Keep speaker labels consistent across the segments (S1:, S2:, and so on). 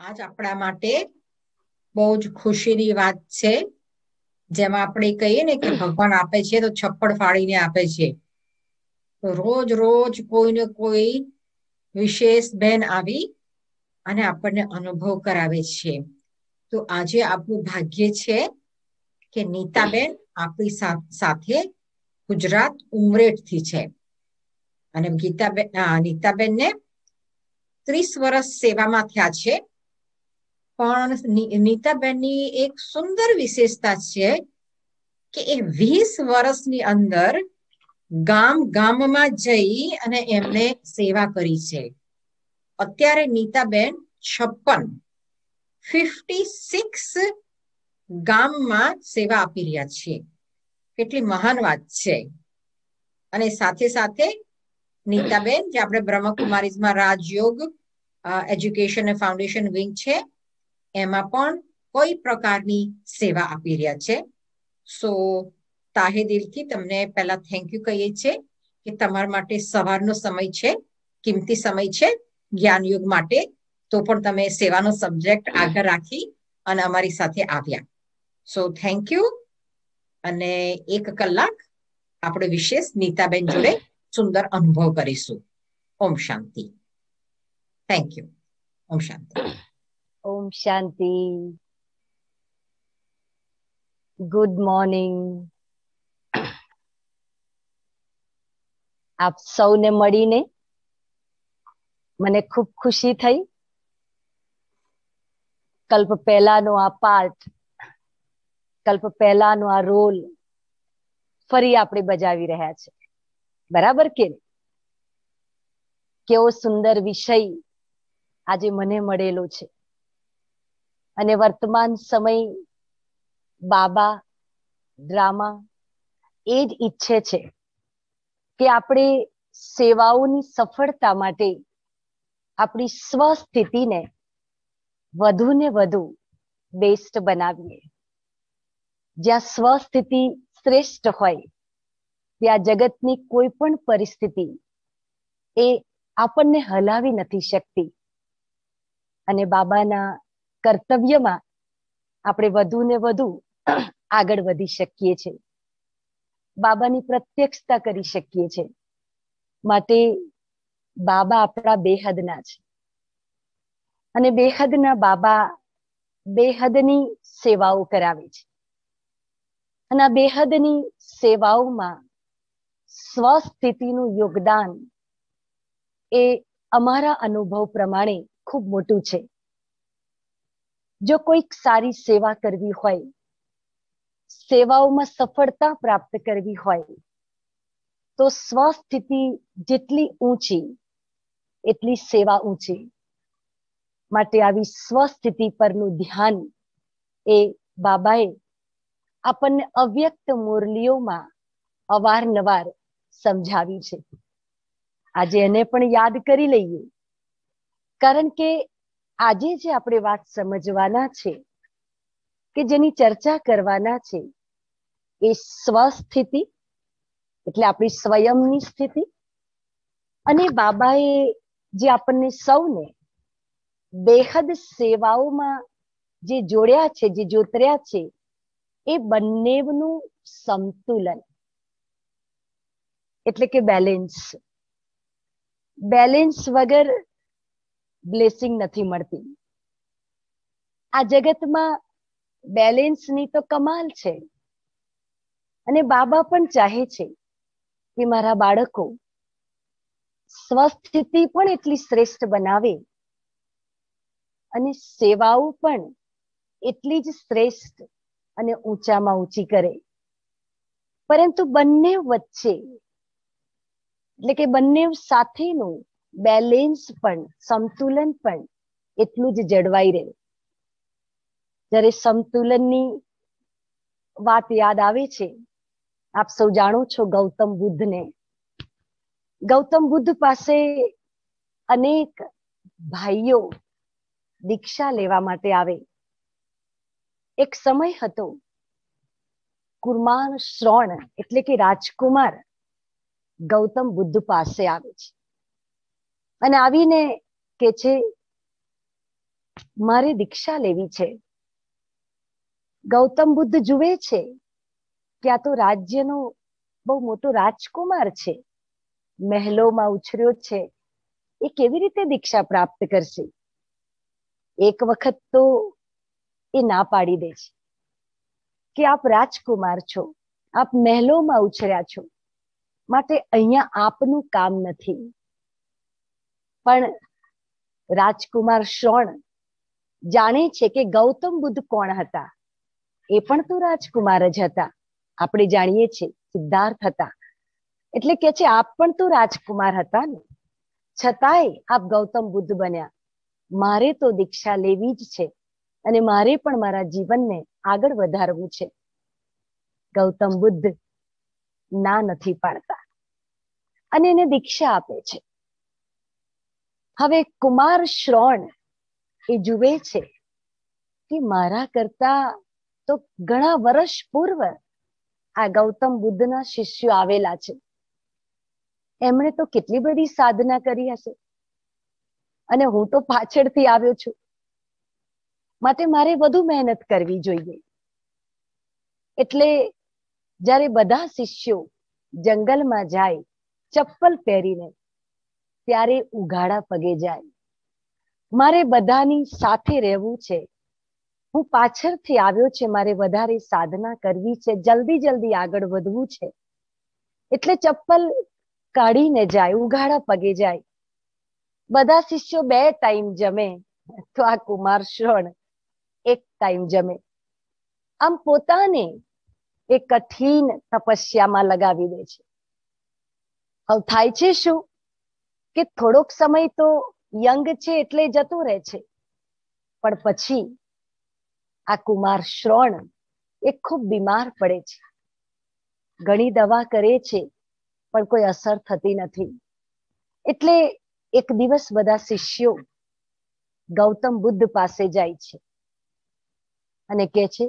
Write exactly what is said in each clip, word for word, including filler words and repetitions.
S1: આજ આપણા માટે બહુ જ ખુશીની વાત છે, જેમાં આપણે કહીએ ને કે ભગવાન આપે છે તો છપ્પડ ફાડીને આપે છે. તો રોજ રોજ કોઈને કોઈ વિશેષ બેન આવી અને આપણને અનુભવ કરાવે છે. તો આજે આપણું ભાગ્ય છે કે નીતાબેન આપણી સાથે ગુજરાત ઉમરેઠ થી છે. અને ગીતાબેન નીતાબેન ને ત્રીસ વર્ષ સેવામાં થયા છે. પણ નીતાબેનની એક સુંદર વિશેષતા છે કે એ વીસ વર્ષની અંદર ગામ ગામમાં જઈ અને એમને સેવા કરી છે. અત્યારે નીતાબેન છપ્પન ફિફ્ટી સિક્સ ગામમાં સેવા આપી રહ્યા છીએ. કેટલી મહાન વાત છે. અને સાથે સાથે નીતાબેન જે આપણે બ્રહ્મકુમારીઝમાં રાજયોગ એજ્યુકેશન ફાઉન્ડેશન વિંગ છે, એમાં પણ કોઈ પ્રકારની સેવા આપી રહ્યા છે. સો તાહે દિલથી તમને પહેલા થેન્ક યુ કહીએ છીએ કે તમારા માટે સવારનો સમય છે, કિંમતી સમય છે જ્ઞાનયુગ માટે. તો પણ તમે સેવાનો સબ્જેક્ટ આગળ રાખી અને અમારી સાથે આવ્યા. So thank you. અને એક કલાક આપણે વિશેષ નીતાબેન જોડે સુંદર અનુભવ કરીશું. ઓમ શાંતિ. Thank you. ઓમ શાંતિ.
S2: ઓમ શાંતિ. Good morning. આપ સૌને મળીને મને ખૂબ ખુશી થઈ. કલ્પ પહેલાનો આ પાઠ, કલ્પ પહેલાનો આ રોલ ફરી આપણે બજાવી રહ્યા છે. બરાબર કે? કેવો સુંદર વિષય આજે મને મળેલો છે. અને વર્તમાન સમય બાબા ડ્રામા એ જ ઈચ્છે છે કે આપણે સેવાઓની સફળતા માટે આપણી સ્વસ્થિતિને વધુ ને વધુ બેસ્ટ બનાવીએ. જ્યાં સ્વસ્થિતિ શ્રેષ્ઠ હોય ત્યાં જગતની કોઈ પણ પરિસ્થિતિ એ આપણને હલાવી નથી શકતી. અને બાબાના કર્તવ્યમાં આપણે વધુ ને વધુ આગળ વધી શકીએ છીએ. બાબાની પ્રત્યક્ષતા કરી શકીએ છીએ. માટે બાબા આપણા બેહદના છે. અને બેહદના બાબા બેહદની સેવાઓ કરાવે છે. અને આ બેહદની સેવાઓમાં સ્વસ્થિતિનું યોગદાન એ અમારા અનુભવ પ્રમાણે ખૂબ મોટું છે. જો કોઈક સારી સેવા કરવી હોય, સેવાઓમાં સફળતા પ્રાપ્ત કરવી હોય, તો સ્વસ્થિતિ જેટલી ઊંચી એટલી સેવા ઊંચી. માટે આવી સ્વસ્થિતિ પરનું ધ્યાન એ બાબાએ આપણને અવ્યક્ત મુરલીઓમાં અવારનવાર સમજાવી છે. આજે એને પણ યાદ કરી લઈએ, કારણ કે આજે જે આપણે વાત સમજવાના છે કે જેની ચર્ચા કરવાના છે એ સ્વસ્થિતિ એટલે આપણી સ્વયંની સ્થિતિ, અને બાબાએ જે આપણને સૌને બેહદ સેવાઓમાં જે જોડ્યા છે, જે જોતર્યા છે, એ બંનેનું સંતુલન એટલે કે બેલેન્સ. બેલેન્સ વગર બ્લેસિંગ નથી મળતી. આ જગતમાં બેલેન્સની તો કમાલ છે. અને બાબા પણ ચાહે છે કે મારા બાળકો સ્વસ્થિતિ પણ એટલી શ્રેષ્ઠ બનાવે અને સેવાઓ પણ એટલી જ શ્રેષ્ઠ અને ઊંચામાં ઊંચી કરે. પરંતુ બંને વચ્ચે એટલે કે બંને સાથેનું બેલેન્સ પણ, સંતુલન પણ એટલું જ જળવાઈ રહે. જ્યારે સંતુલનની વાત યાદ આવે છે, આપ સૌ જાણો છો ગૌતમ બુદ્ધને. ગૌતમ બુદ્ધ પાસે અનેક ભાઈઓ દીક્ષા લેવા માટે આવે. એક સમય હતો, કુમાર શ્રોણ એટલે કે રાજકુમાર ગૌતમ બુદ્ધ પાસે આવે છે અને આવીને કે છે મારે દીક્ષા લેવી છે. ગૌતમ બુદ્ધ જુએ છે કે આ તો રાજ્યનો બહુ મોટો રાજકુમાર છે, મહેલોમાં ઉછર્યો છે, એ કેવી રીતે દીક્ષા પ્રાપ્ત કરશે? એક વખત તો એ ના પાડી દે છે કે આપ રાજકુમાર છો, આપ મહેલોમાં ઉછર્યા છો, માટે અહીંયા આપનું કામ નથી. પણ રાજકુમાર શ્રોણ જાણે છે કે ગૌતમ બુદ્ધ કોણ હતા. એ પણ તો રાજકુમાર જ હતા, આપણે જાણીએ છીએ સિદ્ધાર્થ હતા. એટલે કે છે આપ પણ તો રાજકુમાર હતા ને, છતાંય આપ ગૌતમ બુદ્ધ બન્યા. મારે તો દીક્ષા લેવી જ છે અને મારે પણ મારા જીવનને આગળ વધારવું છે. ગૌતમ બુદ્ધ ના નથી પાડતા અને એને દીક્ષા આપે છે. હવે કુમાર શ્રોણ એ જુએ છે કે મારા કરતા તો ઘણા વર્ષ પૂર્વ આ ગૌતમ બુદ્ધના શિષ્યો આવેલા છે. એમણે તો કેટલી બધી સાધના કરી હશે અને હું તો પાછળથી આવ્યો છું, માટે મારે વધુ મહેનત કરવી જોઈએ. એટલે જ્યારે બધા શિષ્યો જંગલમાં જાય ચપ્પલ પહેરીને, ત્યારે ઉઘાડા પગે જાય. મારે બધાની સાથે રહેવું છે, હું પાછળથી આવ્યો છે, મારે વધારે સાધના કરવી છે, જલ્દી જલ્દી આગળ વધવું છે. એટલે ચપ્પલ કાઢીને જાય, ઉઘાડા પગે જાય. બધા શિષ્યો બે ટાઈમ જમે તો આ કુમાર શ્રોણ એક ટાઈમ જમે. આમ પોતાને એ કઠિન તપસ્યામાં લગાવી દે છે. હવે થાય છે શું કે થોડોક સમય તો યંગ છે એટલે જતો રહે છે, પણ પછી આ કુમાર શ્રોણ એ ખૂબ બીમાર પડે છે. ઘણી દવા કરે છે પણ કોઈ અસર થતી નથી. એટલે એક દિવસ બધા શિષ્યો ગૌતમ બુદ્ધ પાસે જાય છે અને કહે છે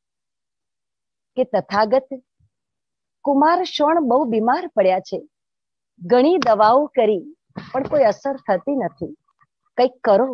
S2: કે તથાગત, કુમાર શ્રોણ બહુ બીમાર પડ્યા છે, ઘણી દવાઓ કરી પણ કોઈ અસર થતી નથી, કંઈક કરો.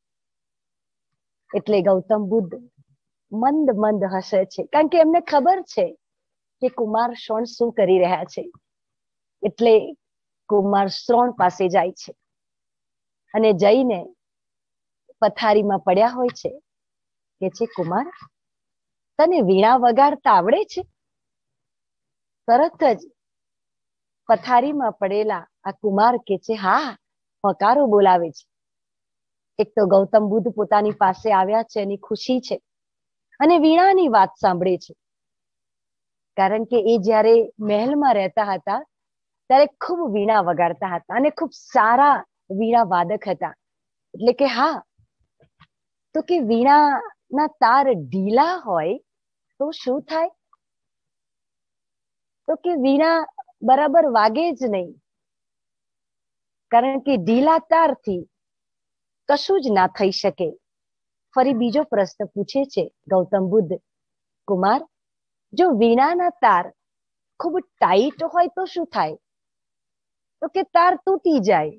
S2: એટલે ગૌતમ બુદ્ધ મંદ મંદ હસે છે, કારણ કે એમને ખબર છે કે કુમાર શ્રોણ શું કરી રહ્યા છે. એટલે કુમાર શ્રોણ પાસે જાય છે અને જઈને પથારીમાં પડ્યા હોય છે કે છે, કુમાર, તને વીણા વગાડતા આવડે છે? તરત જ પથારીમાં પડેલા આ કુમાર કે છે, હા, હકારો બોલાવે છે. એક તો ગૌતમ બુદ્ધ પોતાની પાસે આવ્યા છે એની ખુશી છે અને વીણાની વાત સાંભળે છે. કારણ કે એ જ્યારે મહેલમાં રહેતા હતા ત્યારે ખૂબ વીણા વગાડતા હતા અને ખૂબ સારા વીણા વાદક હતા. એટલે કે હા, તો કે વીણાના તાર ઢીલા હોય તો શું થાય? તો કે વીણા બરાબર વાગે જ નહીં, કારણ કે ઢીલા તારથી કશું જ ના થઈ શકે. ફરી બીજો પ્રશ્ન પૂછે છે ગૌતમ બુદ્ધ, કુમાર, જો વીણાના તાર ખૂબ ટાઈટ હોય તો શું થાય? તો કે તાર તૂટી જાય.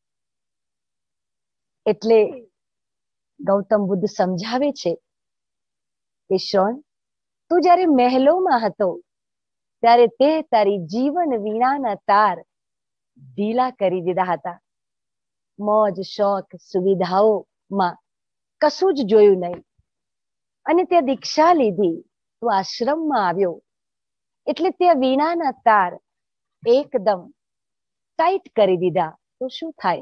S2: એટલે ગૌતમ બુદ્ધ સમજાવે છે કે શ્રોણ, તું જ્યારે મહેલોમાં હતો ત્યારે તે તારી જીવન વીણાના તાર ઢીલા કરી દીધા હતા. મોજ શોખ સુવિધાઓમાં કશું જ જોયું નહીં અને ત્યાં દીક્ષા લીધી, તું આશ્રમમાં આવ્યો એટલે ત્યાં વીણાના તાર એકદમ ટાઈટ કરી દીધા તો શું થાય?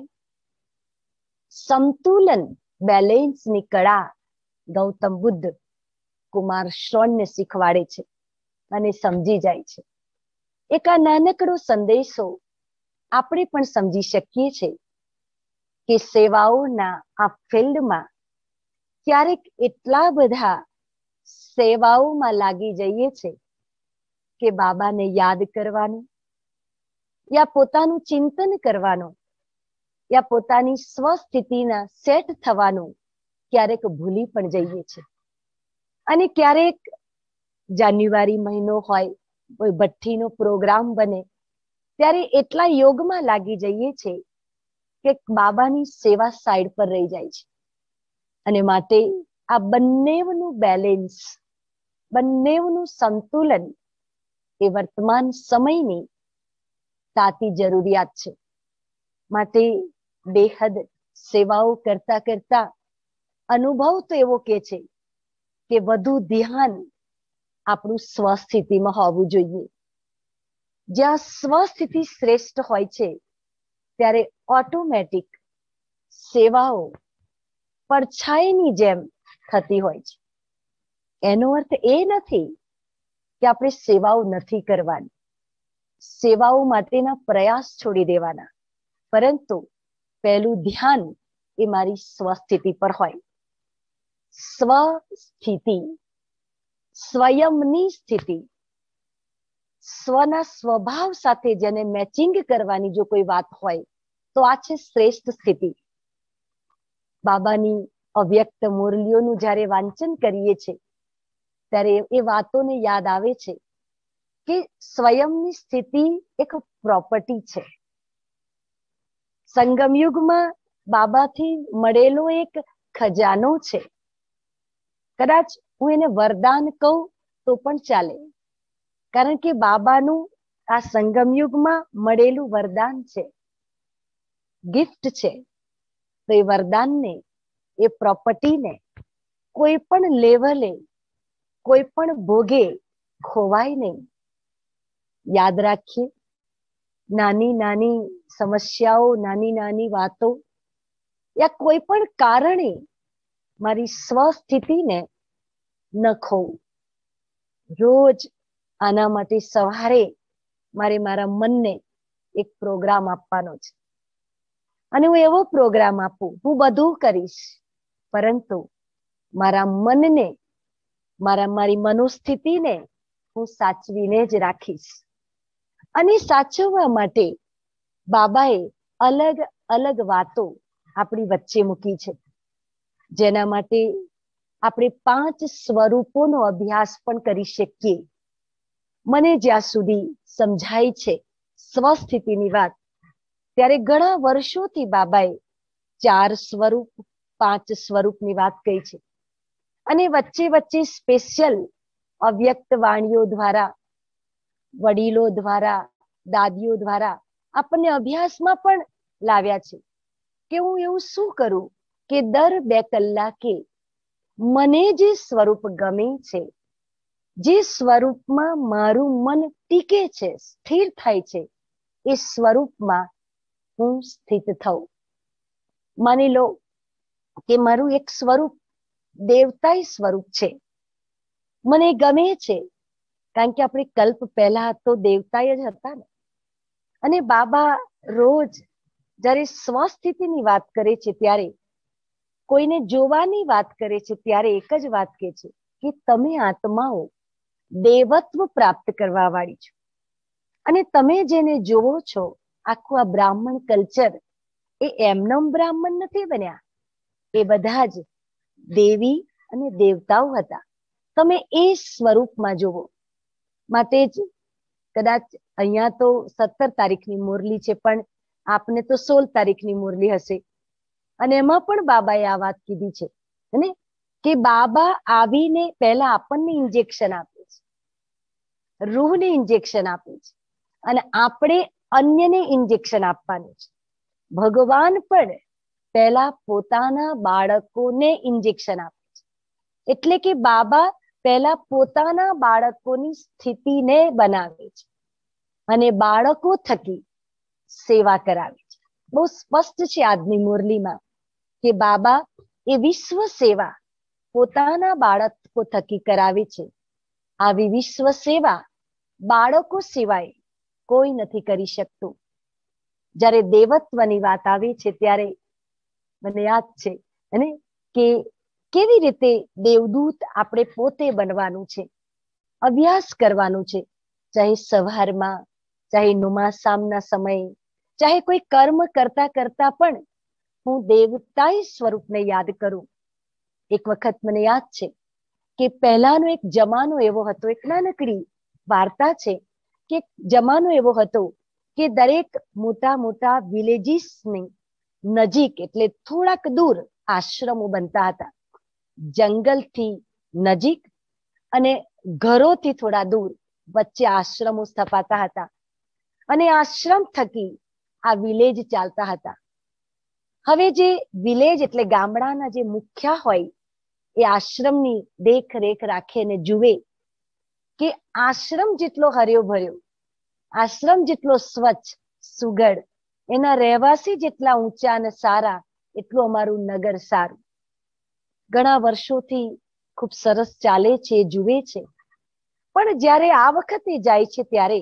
S2: સંતુલન, બેલેન્સની કળા ગૌતમ બુદ્ધ કુમાર શ્રોણને શીખવાડે છે અને સમજી જાય છે. એક આ નાનકડો સંદેશો આપણે પણ સમજી શકીએ છીએ કે સેવાઓના આ ફિલ્ડમાં ક્યારેક એટલા બધા સેવાઓમાં લાગી જઈએ છે કે બાબાને યાદ કરવાનું યા પોતાનું ચિંતન કરવાનું યા પોતાની સ્વસ્થિતિના સેટ થવાનું ક્યારેક ભૂલી પણ જઈએ છે. અને ક્યારેક જાન્યુઆરી મહિનો હોય, કોઈ ભઠ્ઠીનો પ્રોગ્રામ બને ત્યારે એટલા યોગમાં લાગી જઈએ છે કે બાબાની સેવા સાઈડ પર રહી જાય છે. અને માટે આ બંનેનું બેલેન્સ, બંનેનું સંતુલન એ વર્તમાન સમયની તાતી જરૂરિયાત છે. માટે બેહદ સેવાઓ કરતા કરતા અનુભવ તો એવો કે છે કે વધુ ધ્યાન આપણું સ્વસ્થિતિમાં હોવું જોઈએ. જ્યાં સ્વસ્થિતિ શ્રેષ્ઠ હોય છે ત્યારે ઓટોમેટિક સેવાઓ પડછાઈની જેમ થતી હોય છે. એનો અર્થ એ નથી કે આપણે સેવાઓ નથી કરવાની, સેવાઓ માટેના પ્રયાસ છોડી દેવાના, પરંતુ પહેલું ધ્યાન એ મારી સ્વસ્થિતિ પર હોય. સ્વસ્થિતિ, સ્વયંની સ્થિતિ, સ્વના સ્વભાવ સાથે જેને મેચિંગ કરવાની જો કોઈ વાત હોય તો આ છે શ્રેષ્ઠ સ્થિતિ. બાબાની અવ્યક્ત મુરલીઓનું જ્યારે વાંચન કરીએ છીએ ત્યારે એ વાતોને યાદ આવે છે કે સ્વયંની સ્થિતિ એક પ્રોપર્ટી છે. સંગમ યુગમાં બાબાથી મળેલો એક ખજાનો છે. કદાચ હું એને વરદાન કહું તો પણ ચાલે, કારણ કે બાબાનું આ સંગમ યુગમાં મળેલું વરદાન છે, ગિફ્ટ છે. તો એ વરદાનને, એ પ્રોપર્ટીને કોઈ પણ લેવલે, કોઈ પણ ભોગે ખોવાય નહીં. યાદ રાખીએ, નાની નાની સમસ્યાઓ, નાની નાની વાતો યા કોઈ પણ કારણે મારી સ્વસ્થિતિને ન ખોવું. રોજ આના માટે સવારે મારે મારા મનને એક પ્રોગ્રામ આપવાનો છે, અને હું એવો પ્રોગ્રામ આપું, હું બધું કરીશ, પરંતુ મારા મનને, મારા મારી મનોસ્થિતિને હું સાચવીને જ રાખીશ. અને સાચવવા માટે બાબાએ અલગ અલગ વાતો આપણી વચ્ચે મૂકી છે, જેના માટે આપણે પાંચ સ્વરૂપોનો અભ્યાસ પણ કરી શકીએ. મને જ્યાં સુધી સમજાય છે સ્વસ્થિતિની વાત, ત્યારે ઘણા વર્ષોથી બાબાએ ચાર સ્વરૂપ, પાંચ સ્વરૂપની વાત કહી છે. અને વચ્ચે વચ્ચે સ્પેશિયલ અવ્યક્ત વાણીઓ દ્વારા, વડીલો દ્વારા, દાદીઓ દ્વારા આપણને અભ્યાસમાં પણ લાવ્યા છે કે હું એવું શું કરું કે દર બે કલાકે મને જે સ્વરૂપ ગમે છે, જે સ્વરૂપમાં મારું મન ટીકે છે, સ્થિર થાય છે, એ સ્વરૂપમાં હું સ્થિત થઉં. માની લો કે મારું એક સ્વરૂપ દેવતાઈ સ્વરૂપ છે, મને ગમે છે, કારણ કે આપણે કલ્પ પહેલા તો દેવતાઈ જ હતા ને. અને બાબા રોજ જ્યારે સ્વસ્થિતિની વાત કરે છે ત્યારે, કોઈને જોવાની વાત કરે છે ત્યારે એક જ વાત કહે છે કે તમે આત્માઓ દેવત્વ પ્રાપ્ત કરવા વાળી છો, અને તમે જેને જોવો છો, આખું આ બ્રાહ્મણ કલ્ચર એ એમનેમ બ્રાહ્મણ નથી બન્યા, એ બધા જ દેવી અને દેવતાઓ હતા. તમે એ સ્વરૂપમાં જોવો. માટે જ કદાચ અહીંયા તો સત્તર તારીખની મુરલી છે, પણ આપને તો સોળ તારીખની મુરલી હશે, અને એમાં પણ બાબાએ આ વાત કીધી છે ને કે બાબા આવીને પહેલા આપણને ઇન્જેક્શન આપે છે, રૂહને ઇન્જેક્શન આપે છે, અને આપણે અન્યને ઇન્જેક્શન આપવાનું છે. ભગવાન પણ પહેલા પોતાના બાળકોને ઇન્જેક્શન આપે છે. એટલે કે બાબા પહેલા પોતાના બાળકોની સ્થિતિને બનાવે છે અને બાળકો થકી સેવા કરાવે છે. બહુ સ્પષ્ટ છે આજની મુરલીમાં કે બાબા એ વિશ્વ સેવા પોતાના બાળકો થકી કરાવે છે. આવી વિશ્વ સેવા બાળકો સિવાય કોઈ નથી કરી શકતું. જ્યારે દેવત્વની વાત આવે છે ત્યારે મને યાદ છે અને કે કેવી રીતે દેવદૂત આપણે પોતે બનવાનું છે, અભ્યાસ કરવાનું છે. ચાહે સવારમાં, ચાહે નુમાસામના સમયે, ચાહે કોઈ કર્મ કરતા કરતા પણ હું દેવતાઈ સ્વરૂપને યાદ કરું. એક વખત મને યાદ છે કે પહેલાનો એક જમાનો એવો હતો, એક નાનકડી વાર્તા છે કે જમાનો એવો હતો કે દરેક મોટા મોટા વિલેજીસની નજીક એટલે થોડાક દૂર આશ્રમો બનતા હતા. જંગલથી નજીક અને ઘરોથી થોડા દૂર વચ્ચે આશ્રમો સ્થપાતા હતા અને આશ્રમ થકી આ વિલેજ ચાલતા હતા. હવે જે વિલેજ એટલે ગામડાના જે મુખ્ય હોય એ આશ્રમની દેખરેખ રાખે અને જુએ કે આશ્રમ જેટલો હર્યો ભર્યો, આશ્રમ જેટલો સ્વચ્છ સુઘડ, એના રહેવાસી જેટલા ઊંચા અને સારા, એટલું અમારું નગર સારું. ઘણા વર્ષોથી ખૂબ સરસ ચાલે છે, જુએ છે. પણ જ્યારે આ વખતે જાય છે ત્યારે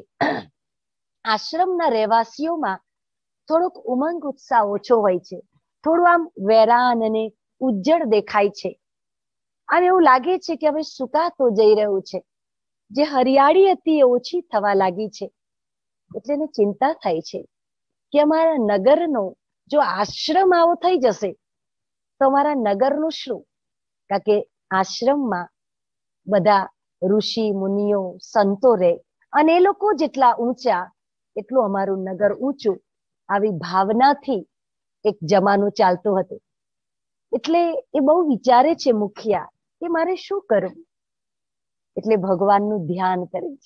S2: આશ્રમના રહેવાસીઓમાં થોડોક ઉમંગ ઉત્સાહ ઓછો હોય છે. થોડું આમ વેરાન અને ઉજ્જડ દેખાય છે. આમ એવું લાગે છે કે હવે સુકાતો જઈ રહ્યું છે. જે હરિયાળી હતી એ ઓછી થવા લાગી છે. એટલે એને ચિંતા થાય છે કે અમારા નગરનો જો આશ્રમ આવો થઈ જશે તો અમારા નગરનું શું? કારણ કે આશ્રમમાં બધા ઋષિ મુનિઓ સંતો રહે અને એ લોકો જેટલા ઊંચા એટલું અમારું નગર ઊંચું. આવી ભાવનાથી એક જમાનો ચાલતો હતો. એટલે એ બહુ વિચારે છે મુખિયા કે મારે શું કરવું. એટલે ભગવાનનું ધ્યાન કરે છે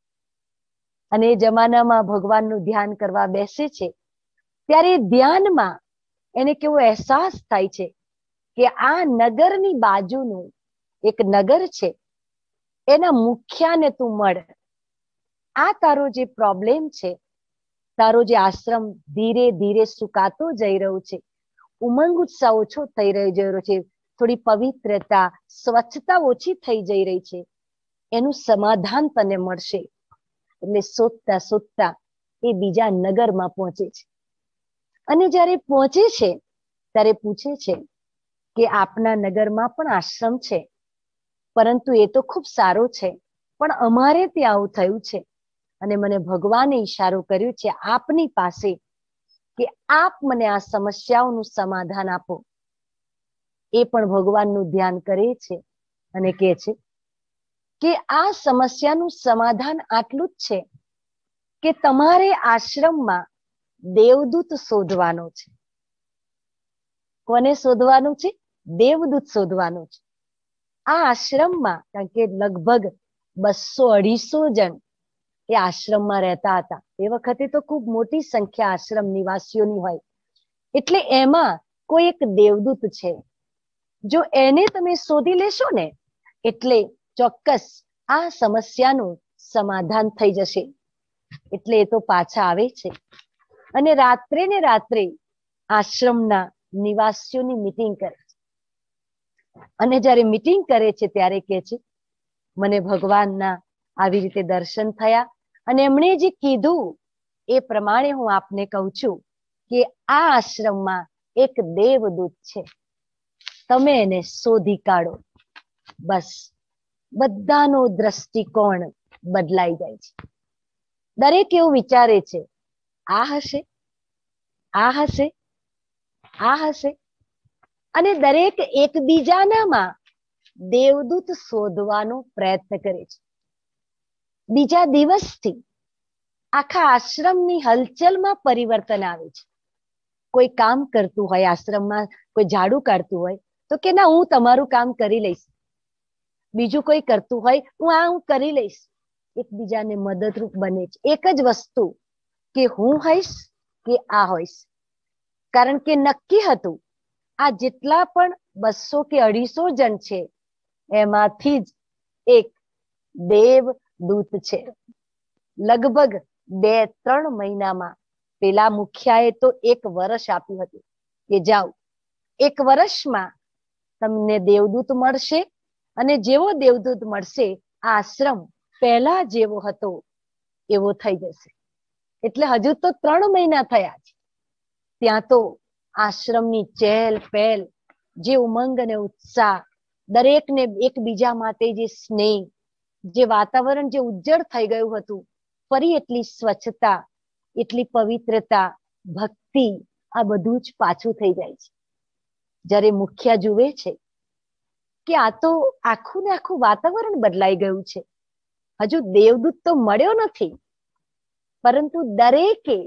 S2: અને એ જમાનામાં ભગવાનનું ધ્યાન કરવા બેસે છે ત્યારે ધ્યાનમાં એને કેવો અહેસાસ થાય છે કે આ નગરની બાજુનું એક નગર છે, એના મુખ્યાને તું મળ. આ તારો જે પ્રોબ્લેમ છે, તારો જે આશ્રમ ધીરે ધીરે સુકાતો જઈ રહ્યો છે, ઉમંગ ઉત્સાહ ઓછો થઈ રહ્યો છે, થોડી પવિત્રતા સ્વચ્છતા ઓછી થઈ જઈ રહી છે, એનું સમાધાન તને મળશે. એટલે શોધતા શોધતા એ બીજા નગરમાં પહોંચે છે અને જ્યારે પહોંચે છે ત્યારે પૂછે છે કે આપના નગરમાં પણ આશ્રમ છે, પરંતુ એ તો ખૂબ સારો છે, પણ અમારે ત્યાં આવું થયું છે અને મને ભગવાને ઈશારો કર્યો છે આપની પાસે કે આપ મને આ સમસ્યાઓનું સમાધાન આપો. એ પણ ભગવાનનું ધ્યાન કરે છે અને કહે છે કે આ સમસ્યાનું સમાધાન આટલું જ છે કે તમારે આશ્રમમાં દેવદૂત શોધવાનો છે. કોને શોધવાનું છે? દેવદૂત શોધવાનું છે. આ આશ્રમમાં કારણ કે લગભગ બસો અઢીસો જણ એ આશ્રમમાં રહેતા હતા. એ વખતે તો ખૂબ મોટી સંખ્યા આશ્રમ નિવાસીઓની હોય. એટલે એમાં કોઈ એક દેવદૂત છે. જો એને તમે શોધી લેશો ને એટલે ચોક્કસ આ સમસ્યાનું સમાધાન થઈ જશે. એટલે એ તો પાછા આવે છે અને રાત્રે ને રાત્રે આશ્રમના નિવાસીઓની મીટિંગ કરે છે. અને જ્યારે મીટિંગ કરે છે ત્યારે કહે છે મને ભગવાનના આવી રીતે દર્શન થયા અને એમણે જે કીધું એ પ્રમાણે હું આપને કહું છું કે આ આશ્રમમાં એક દેવદૂત છે, તમે એને શોધી કાઢો. બસ બધાનો દ્રષ્ટિકોણ બદલાઈ જાય છે. દરેક એવું વિચારે છે આ હશે, આ હશે, આ હશે અને દરેક એકબીજાનામાં દેવદૂત શોધવાનો પ્રયત્ન કરે છે. બીજા દિવસથી આખા આશ્રમની હલચલમાં પરિવર્તન આવે છે. કોઈ કામ કરતું હોય આશ્રમમાં, કોઈ ઝાડુ કાઢતું હોય તો કે ના હું તમારું કામ કરી લઈશ. બીજું કોઈ કરતું હોય હું આ હું કરી લઈશ. એકબીજાને મદદરૂપ બને છે. એક જ વસ્તુ કે હું હોઈશ કે આ હોઈશ. કારણ કે નક્કી હતું આ જેટલા પણ બસો કે અઢીસો જણ છે એમાંથી જ એક દેવદૂત છે. લગભગ બે ત્રણ મહિનામાં પેલા મુખિયાએ તો એક વર્ષ આપ્યું હતું કે જાઓ એક વર્ષમાં તમને દેવદૂત મળશે અને જેવો દેવદૂત મળશે આ આશ્રમ પહેલા જેવો હતો એવો થઈ જશે. એટલે હજુ તો ત્રણ મહિના થયા છે, ત્યાં તો આશ્રમની ચહેલ પહેલ, જે ઉમંગ અને ઉત્સાહ, દરેકને એકબીજા માટે જે સ્નેહ, જે વાતાવરણ જે ઉજ્જડ થઈ ગયું હતું, ફરી એટલી સ્વચ્છતા, એટલી પવિત્રતા, ભક્તિ, આ બધું જ પાછું થઈ જાય છે. જ્યારે મુખિયા જુએ છે કે આ તો આખું ને આખું વાતાવરણ બદલાઈ ગયું છે. હજુ દેવદૂત તો મળ્યો નથી, પરંતુ દરેકે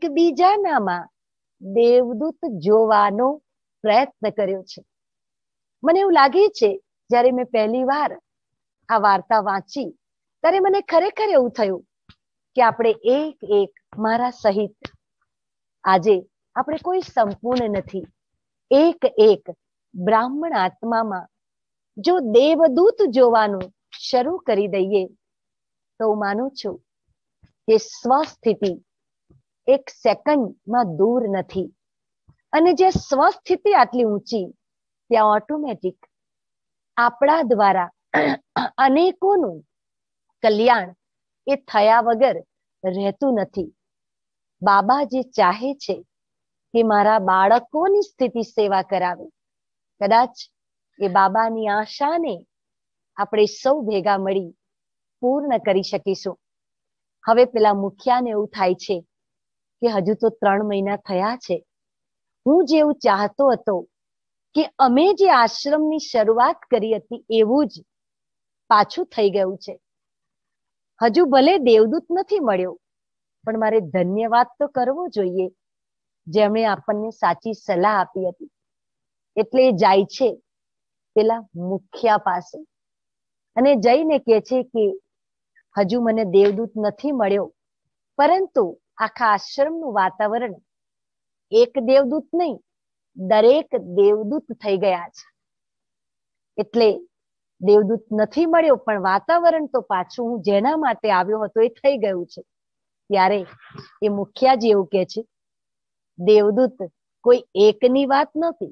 S2: એકબીજાનામાં દેવદૂત જોવાનો પ્રયત્ન કર્યો છે. મને એવું લાગે છે જ્યારે મેં પહેલી વાર આ વાર્તા વાંચી ત્યારે મને ખરેખર એવું થયું કે આપણે એક એક મારા સહિત આજે આપણે કોઈ સંપૂર્ણ નથી. એક એક બ્રાહ્મણ આત્મામાં જો દેવદૂત જોવાનું શરૂ કરી દઈએ તો હું માનું છું કે સ્વસ્થિતિ એક સેકન્ડમાં દૂર નથી. અને જે સ્વસ્થિતિ આટલી ઊંચી ત્યાં ઓટોમેટિક આપણા દ્વારા અનેકોનું કલ્યાણ એ થયા વગર રહેતું નથી. બાબા જે ચાહે છે કે મારા બાળકોની સ્થિતિ સેવા કરાવે, કદાચ એ બાબાની આશાને આપણે સૌ ભેગા મળી પૂર્ણ કરી શકીશું. હવે પેલા મુખિયાને એવું થાય છે કે હજુ તો ત્રણ મહિના થયા છે. હું જેવું ચાહતો હતો કે અમે જે આશ્રમની શરૂઆત કરી હતી એવું જ પાછું થઈ ગયું છે. હજુ ભલે દેવદૂત નથી મળ્યો, પણ મારે ધન્યવાદ તો કરવો જોઈએ જેમણે આપણને સાચી સલાહ આપી હતી. એટલે જાય છે પેલા મુખિયા પાસે અને જઈને કહે છે કે હજુ મને દેવદૂત નથી મળ્યો, પરંતુ આખા આશ્રમનું વાતાવરણ એક દેવદૂત નહીં, દરેક દેવદૂત થઈ ગયા છે. એટલે દેવદૂત નથી મળ્યો પણ વાતાવરણ તો પાછું હું જેના માટે આવ્યો હતો એ થઈ ગયું છે. ત્યારે એ મુખિયાજી એવું કહે છે, દેવદૂત કોઈ એકની વાત નથી,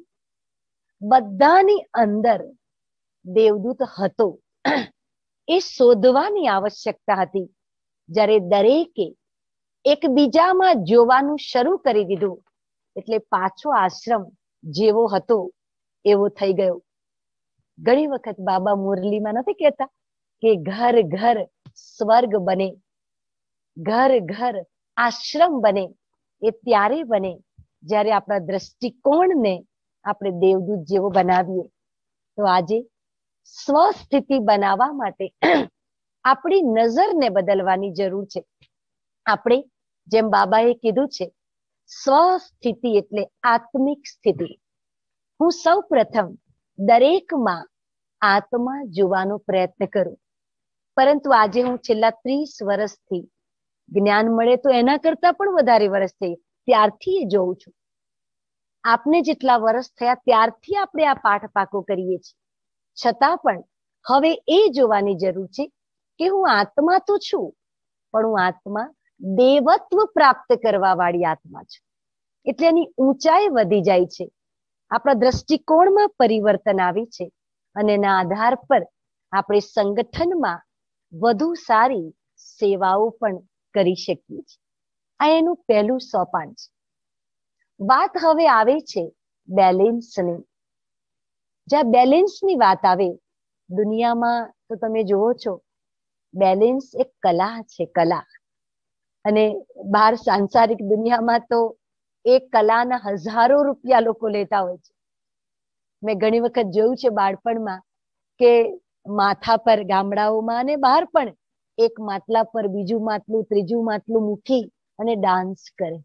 S2: બધાની અંદર દેવદૂત હતો. એ શોધવાની આવશ્યકતા હતી. જ્યારે દરેકે એકબીજામાં જોવાનું શરૂ કરી દીધું એટલે પાછો આશ્રમ જેવો હતો એવો થઈ ગયો. ઘણી વખત બાબા મુરલીમાં નથી કહેતા કે ઘર ઘર સ્વર્ગ બને, ઘર ઘર આશ્રમ બને. એ ત્યારે બને જ્યારે આપણા દ્રષ્ટિકોણને આપણે દેવદૂત જેવો બનાવીએ. તો આજે સ્વસ્થિતિ બનાવવા માટે આપણી નજરને બદલવાની જરૂર છે. આપણે જેમ બાબાએ કીધું છે, સ્વસ્થિતિ એટલે આત્મિક સ્થિતિ. હું સૌ પ્રથમ દરેકમાં આત્મા જોવાનો પ્રયત્ન કરું. પરંતુ આજે હું છેલ્લા ત્રીસ વર્ષથી જ્ઞાન મળે તો એના કરતા પણ વધારે વર્ષ થઈ ત્યારથી એ જોઉં છું. આપને જેટલા વર્ષ થયા ત્યારથી આપણે આ પાઠ પાકો કરીએ છીએ. છતાં પણ હવે એ જોવાની જરૂર છે કે હું આત્મા તો છું, પણ હું આત્મા દેવત્વ પ્રાપ્ત કરવા વાળી આત્મા છું. એટલે એની ઊંચાઈ વધી જાય છે, આપણા દ્રષ્ટિકોણમાં પરિવર્તન આવે છે અને એના આધાર પર આપણે સંગઠનમાં વધુ સારી સેવાઓ પણ કરી શકીએ છીએ. આ એનું પહેલું સોપાન છે. વાત હવે આવે છે બેલેન્સની. જ્યાં બેલેન્સની વાત આવે, દુનિયામાં તો તમે જુઓ છો બેલેન્સ એક કલા છે, કલા. અને બહાર સાંસારિક દુનિયામાં તો એ કલાના હજારો રૂપિયા લોકો લેતા હોય છે. મેં ઘણી વખત જોયું છે બાળપણમાં કે માથા પર ગામડાઓમાં અને બહાર પણ એક માટલા પર બીજું માટલું ત્રીજું માટલું મૂકી અને ડાન્સ કરે.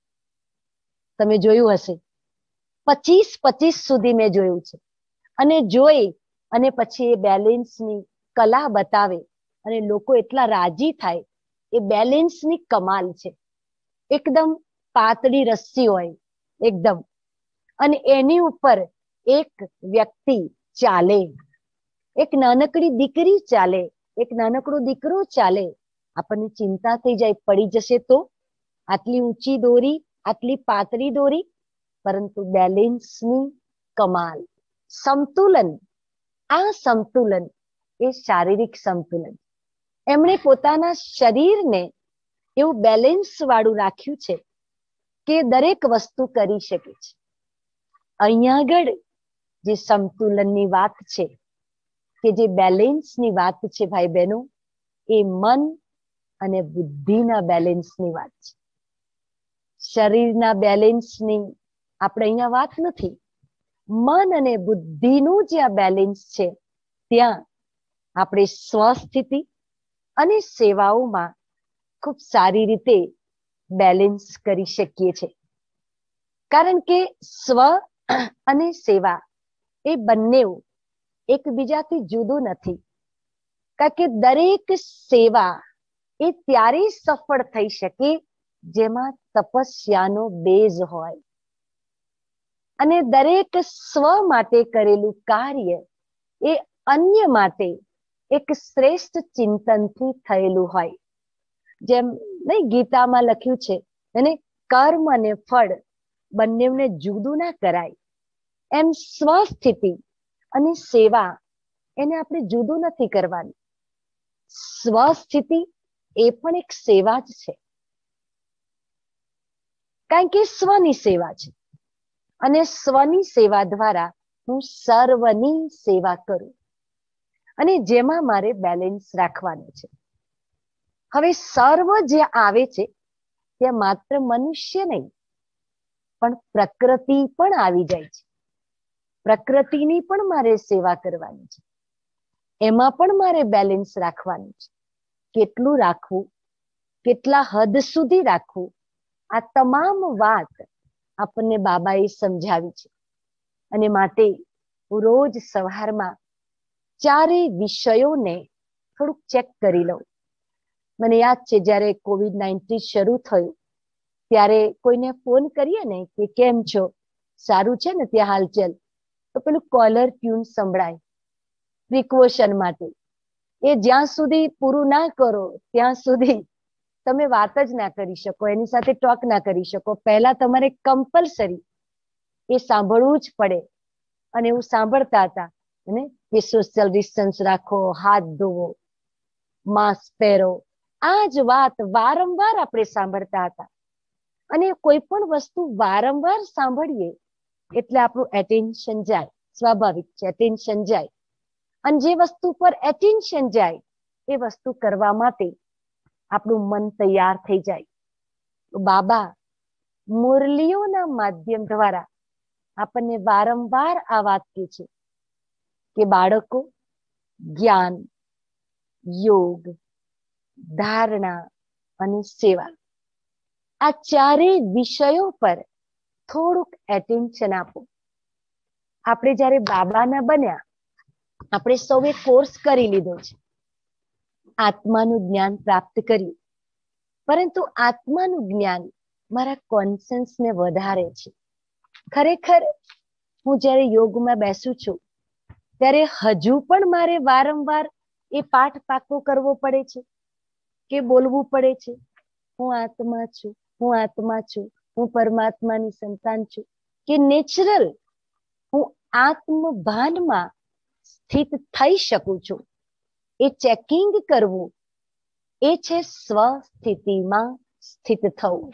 S2: તમે જોયું હશે, પચીસ પચીસ સુધી મેં જોયું છે. અને જોઈ અને પછી એ બેલેન્સની કલા બતાવે અને લોકો એટલા રાજી થાય. એ બેલેન્સની કમાલ છે. એકદમ પાતળી રસ્સી હોય એકદમ, અને એની ઉપર એક વ્યક્તિ ચાલે, એક નાનકડી દીકરી ચાલે, એક નાનકડો દીકરો ચાલે. આપણને ચિંતા થઈ જાય, પડી જશે તો. આટલી ઊંચી દોરી, આટલી પાતળી દોરી, પરંતુ બેલેન્સની કમાલ, સંતુલન. આ સંતુલન એ શારીરિક સંતુલન. એમણે પોતાના શરીરને એવું બેલેન્સ વાળું રાખ્યું છે કે દરેક વસ્તુ કરી શકે છે. અહીંયા આગળ જે સંતુલનની વાત છે, કે જે બેલેન્સની વાત છે ભાઈ બહેનો, એ મન અને બુદ્ધિના બેલેન્સની વાત છે. શરીરના બેલેન્સની આપણે અહીંયા વાત નથી. મન અને બુદ્ધિનું જે આ બેલેન્સ છે, ત્યાં આપણે સ્વસ્થિતિ અને સેવાઓમાં ખૂબ સારી રીતે બેલેન્સ કરી શકીએ છીએ. કારણ કે સ્વ અને સેવા એ બંને એકબીજાથી જુદું નથી. કારણ કે દરેક સેવા એ ત્યારે સફળ થઈ શકે જેમાં તપસ્યાનો બેઝ હોય, અને દરેક સ્વ માટે કરેલું કાર્ય એ અન્ય માટે એક શ્રેષ્ઠ ચિંતનથી થયેલું હોય. જેમ નહીં ગીતામાં લખ્યું છે, એને કર્મ અને ફળ બંનેને જુદું ના કરાય, એમ સ્વસ્થિતિ અને સેવા એને આપણે જુદું નથી કરવાનું. સ્વસ્થિતિ એ પણ એક સેવા જ છે, કારણ કે સ્વની સેવા છે, અને સ્વની સેવા દ્વારા હું સર્વની સેવા કરું, અને જેમાં મારે બેલેન્સ રાખવાનું છે. હવે સર્વ જે આવે છે ત્યાં માત્ર મનુષ્ય નહીં પણ પ્રકૃતિ પણ આવી જાય છે. પ્રકૃતિની પણ મારે સેવા કરવાની છે, એમાં પણ મારે બેલેન્સ રાખવાનું છે. કેટલું રાખવું, કેટલા હદ સુધી રાખવું, આ તમામ વાત આપણને બાબાએ સમજાવી છે. અને માટે હું રોજ સવારમાં ચારેય વિષયોને થોડુંક ચેક કરી લઉં. મને યાદ છે જ્યારે કોવિડ નાઇન્ટીન શરૂ થયું ત્યારે કોઈને ફોન કરીએ ને કે કેમ છો, સારું છે ને ત્યાં હાલચાલ, તો પેલું કોલર ટ્યુન સંભળાય પ્રિકોશન માટે. એ જ્યાં સુધી પૂરું ના કરો ત્યાં સુધી તમે વાત જ ના કરી શકો, એની સાથે ટોક ના કરી શકો. પહેલા તમારે કમ્પલસરી એ સાંભળવું જ પડે. અને એવું સાંભળતા હતા ને કે સોશિયલ ડિસ્ટન્સ રાખો, હાથ ધોવો, માસ્ક પહેરો. આ જ વાત વારંવાર આપણે સાંભળતા હતા. અને કોઈ પણ વસ્તુ વારંવાર સાંભળીએ એટલે આપણું એટેન્શન જાય, સ્વાભાવિક છે, એટેન્શન જાય. અને જે વસ્તુ પર એટેન્શન જાય એ વસ્તુ કરવા માટે આપણું મન તૈયાર થઈ જાય. તો બાબા મુરલીઓના માધ્યમ દ્વારા આપણને વારંવાર આ વાત કહે છે કે બાળકો જ્ઞાન, યોગ, ધારણા અને સેવા, આ ચારેય વિષયો પર થોડુંક એટેન્શન આપો. આપણે જ્યારે બાબાના બન્યા, આપણે સૌએ કોર્સ કરી લીધો છે, આત્માનું જ્ઞાન પ્રાપ્ત કર્યું, પરંતુ આત્માનું જ્ઞાન મારા કોન્શિયસને વધારે છે. ખરેખર હું જ્યારે યોગમાં બેસું છું ત્યારે હજુ પણ મારે વારંવાર એ પાઠ પાકો કરવો પડે છે કે બોલવું પડે છે, હું આત્મા છું, હું આત્મા છું, હું પરમાત્માની સંતાન છું, કે નેચરલ હું આત્મભાનમાં સ્થિત થઈ શકું છું. એ ચેકિંગ કરવું એ છે સ્વસ્થિતિમાં સ્થિત થવું.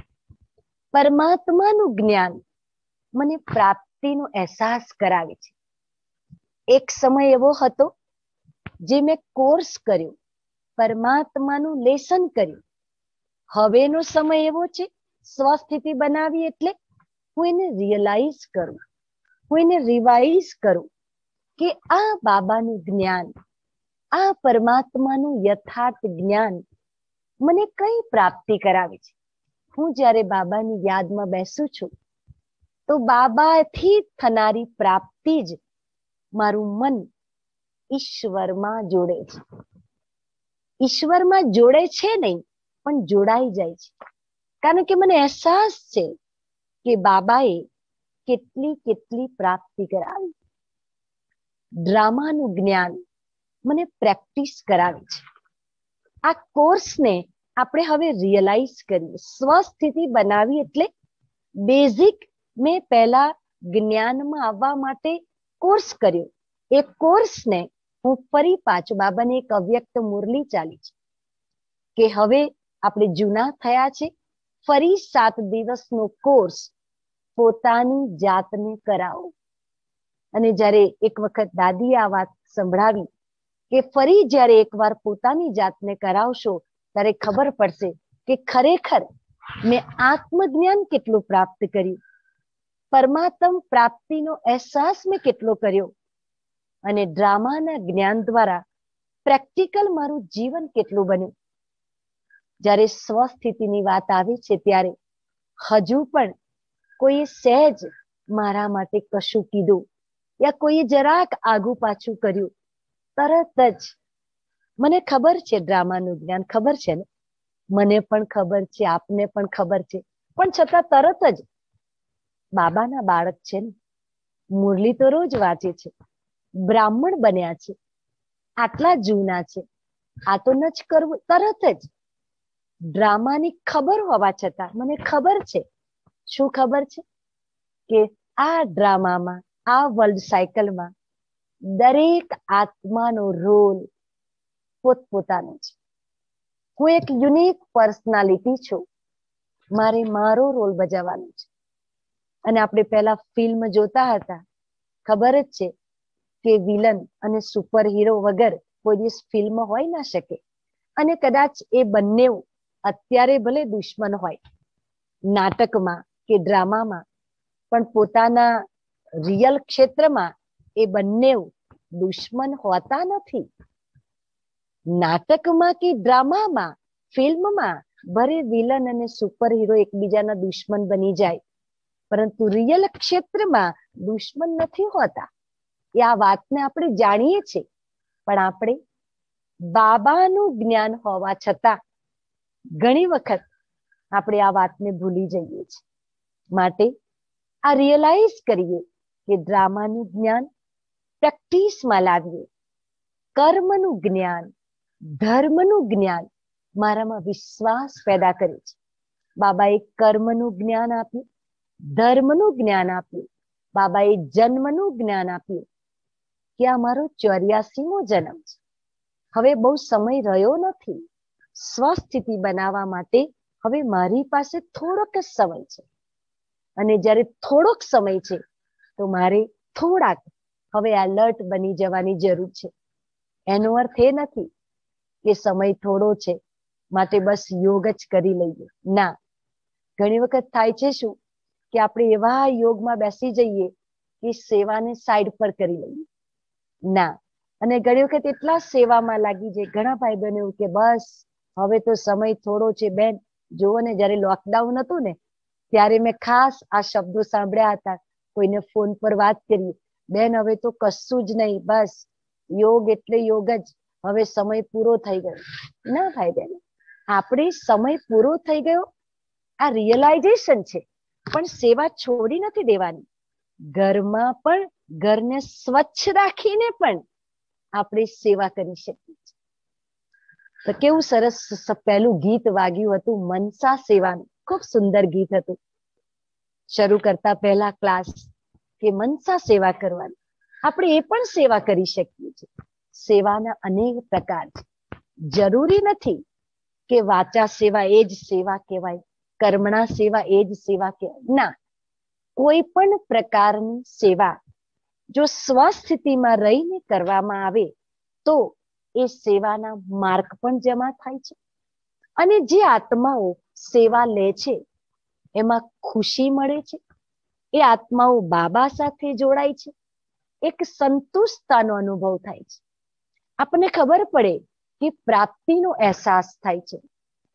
S2: પરમાત્માનું જ્ઞાન મને પ્રાપ્તિનો અહેસાસ કરાવે છે. એક સમય એવો હતો જે મેં કોર્સ કર્યો, પરમાત્માનું લેસન કર્યું. હવેનો સમય એવો છે સ્વસ્થિતિ બનાવી એટલે હું એને રિયલાઇઝ કરું, હું એને રિવાઇઝ કરું કે આ બાબાનું જ્ઞાન, આ પરમાત્માનું યથાર્થ જ્ઞાન મને કઈ પ્રાપ્તિ કરાવે છે. હું જ્યારે બાબાની યાદમાં બેસું છું તો બાબાથી થનારી પ્રાપ્તિ જ મારું મન ઈશ્વરમાં જોડે છે. ઈશ્વરમાં જોડે છે નહીં પણ જોડાઈ જાય છે, કારણ કે મને અહેસાસ છે કે બાબાએ કેટલી કેટલી પ્રાપ્તિ કરાવી. ડ્રામાનું જ્ઞાન મને પ્રેક્ટિસ કરાવે છે. આ કોર્સને આપણે હવે રિયલાઇઝ કરીએ. સ્વસ્થિતિ બનાવી એટલે બેઝિક મેં પહેલા જ્ઞાનમાં આવવા માટે કોર્સ કર્યો. એ કોર્સને હું ફરી પાછું, બાબાને એક અવ્યક્ત મુરલી ચાલી છે કે હવે આપણે જૂના થયા છે, ફરી સાત દિવસનો કોર્સ પોતાની જાતને કરાવો. અને જ્યારે એક વખત દાદીએ આ વાત સંભળાવી કે ફરી જ્યારે એકવાર પોતાની જાતને કરાવશો ત્યારે ખબર પડશે કે ખરેખર મેં આત્મજ્ઞાન કેટલું પ્રાપ્ત કર્યું, પરમાત્મ પ્રાપ્તિનો અહેસાસ મેં કેટલો કર્યો, અને ડ્રામાના જ્ઞાન દ્વારા પ્રેક્ટિકલ મારું જીવન કેટલું બન્યું. જ્યારે સ્વસ્થિતિની વાત આવી છે ત્યારે હજુ પણ કોઈ સહેજ મારા માટે કશું કીધું યા કોઈએ જરાક આગુ પાછું કર્યું, તરત જ મને ખબર છે ડ્રામાનું જ્ઞાન, ખબર છે ને, મને પણ ખબર છે, આપને પણ ખબર છે, પણ છતાં તરત જ બાબાના બાળક છે ને, મુરલી તો રોજ વાંચે છે, બ્રાહ્મણ બન્યા છે, આટલા જૂના છે, આ તો ન જ કરવું. તરત જ ડ્રામાની ખબર હોવા છતાં મને ખબર છે. શું ખબર છે? કે આ ડ્રામામાં, આ વર્લ્ડ સાયકલમાં દરેક આત્માનો રોલ પોતપોતાનો છે. હું એક યુનિક પર્સનાલિટી છું, મારે મારો રોલ બજાવવાનો છે. અને આપણે પહેલા ફિલ્મ જોતા હતા, ખબર જ છે કે વિલન અને સુપર હીરો વગર કોઈ દિવસ ફિલ્મ હોય ના શકે. અને કદાચ એ બંને અત્યારે ભલે દુશ્મન હોય નાટકમાં કે ડ્રામામાં, પણ પોતાના રિયલ ક્ષેત્રમાં એ બંને દુશ્મન હોતા નથી. નાટકમાં કે ડ્રામામાં, ફિલ્મમાં ભલે વિલન અને સુપર હીરો એકબીજાના દુશ્મન બની જાય, પરંતુ રિયલ ક્ષેત્રમાં દુશ્મન નથી હોતા. એ આ વાતને આપણે જાણીએ છીએ, પણ આપણે બાબાનું જ્ઞાન હોવા છતાં ઘણી વખત આપણે આ વાતને ભૂલી જઈએ છીએ. માટે આ રિયલાઇઝ કરીએ કે ડ્રામાનું જ્ઞાન પ્રેક્ટિસમાં લાવીએ. કર્મનું જ્ઞાન, ધર્મનું જ્ઞાન મારામાં વિશ્વાસ પેદા કરે છે. બાબાએ કર્મનું જ્ઞાન આપ્યું, ધર્મનું જ્ઞાન આપ્યું, બાબાએ જન્મનું જ્ઞાન આપ્યું કે આ મારો ચોર્યાસીમો જન્મ છે. હવે બહુ સમય રહ્યો નથી. સ્વસ્થિતિ બનાવવા માટે હવે મારી પાસે થોડોક જ સમય છે. અને જ્યારે થોડોક સમય છે તો મારે થોડાક હવે એલર્ટ બની જવાની જરૂર છે. એનો અર્થ એ નથી કે સમય થોડો છે માટે બસ યોગ જ કરી લઈએ. ના, ઘણી વખત થાય છે શું કે આપણે એવા યોગમાં બેસી જઈએ કે સેવાને સાઈડ પર કરી લઈએ. ના, અને ઘણી વખત એટલા સેવામાં લાગી જાય. ઘણા ભાઈ બહેનો એવું કે બસ હવે તો સમય થોડો છે. બેન જુઓ ને, જયારે લોકડાઉન હતું ને ત્યારે મેં ખાસ આ શબ્દો સાંભળ્યા હતા. કોઈને ફોન પર વાત કરી, બેન હવે તો કશું જ નહીં, બસ યોગ એટલે યોગ જ, હવે સમય પૂરો થઈ ગયો. ના ભાઈ બહેન, આપણે સમય પૂરો થઈ ગયો આ રિયલાઇઝેશન છે, પણ સેવા છોડી નથી દેવાની. ઘરમાં પણ, ઘરને સ્વચ્છ રાખીને પણ આપણે સેવા કરી શકીએ છીએ. તો કેવું સરસ પહેલું ગીત વાગ્યું હતું મનસા સેવાનું. ખૂબ સુંદર ગીત હતું. શરૂ કરતા પહેલા ક્લાસ કે મનસા સેવા કરવાની. આપણે એ પણ સેવા કરી શકીએ છીએ. સેવાના અનેક પ્રકાર છે. જરૂરી નથી કે વાચા સેવા એ જ સેવા કહેવાય, કર્મણા સેવા એ જ સેવા કહેવાય. ના, કોઈ પણ પ્રકારની સેવા જો સ્વસ્થિતિમાં રહીને કરવામાં આવે તો એ સેવાના માર્ક પણ જમા થાય છે. અને જે આત્માઓ સેવા લે છે એમાં ખુશી મળે છે. એ આત્માઓ બાબા સાથે જોડાય છે. એક સંતુષ્ટતાનો અનુભવ થાય છે. આપણને ખબર પડે કે પ્રાપ્તિનો અહેસાસ થાય છે.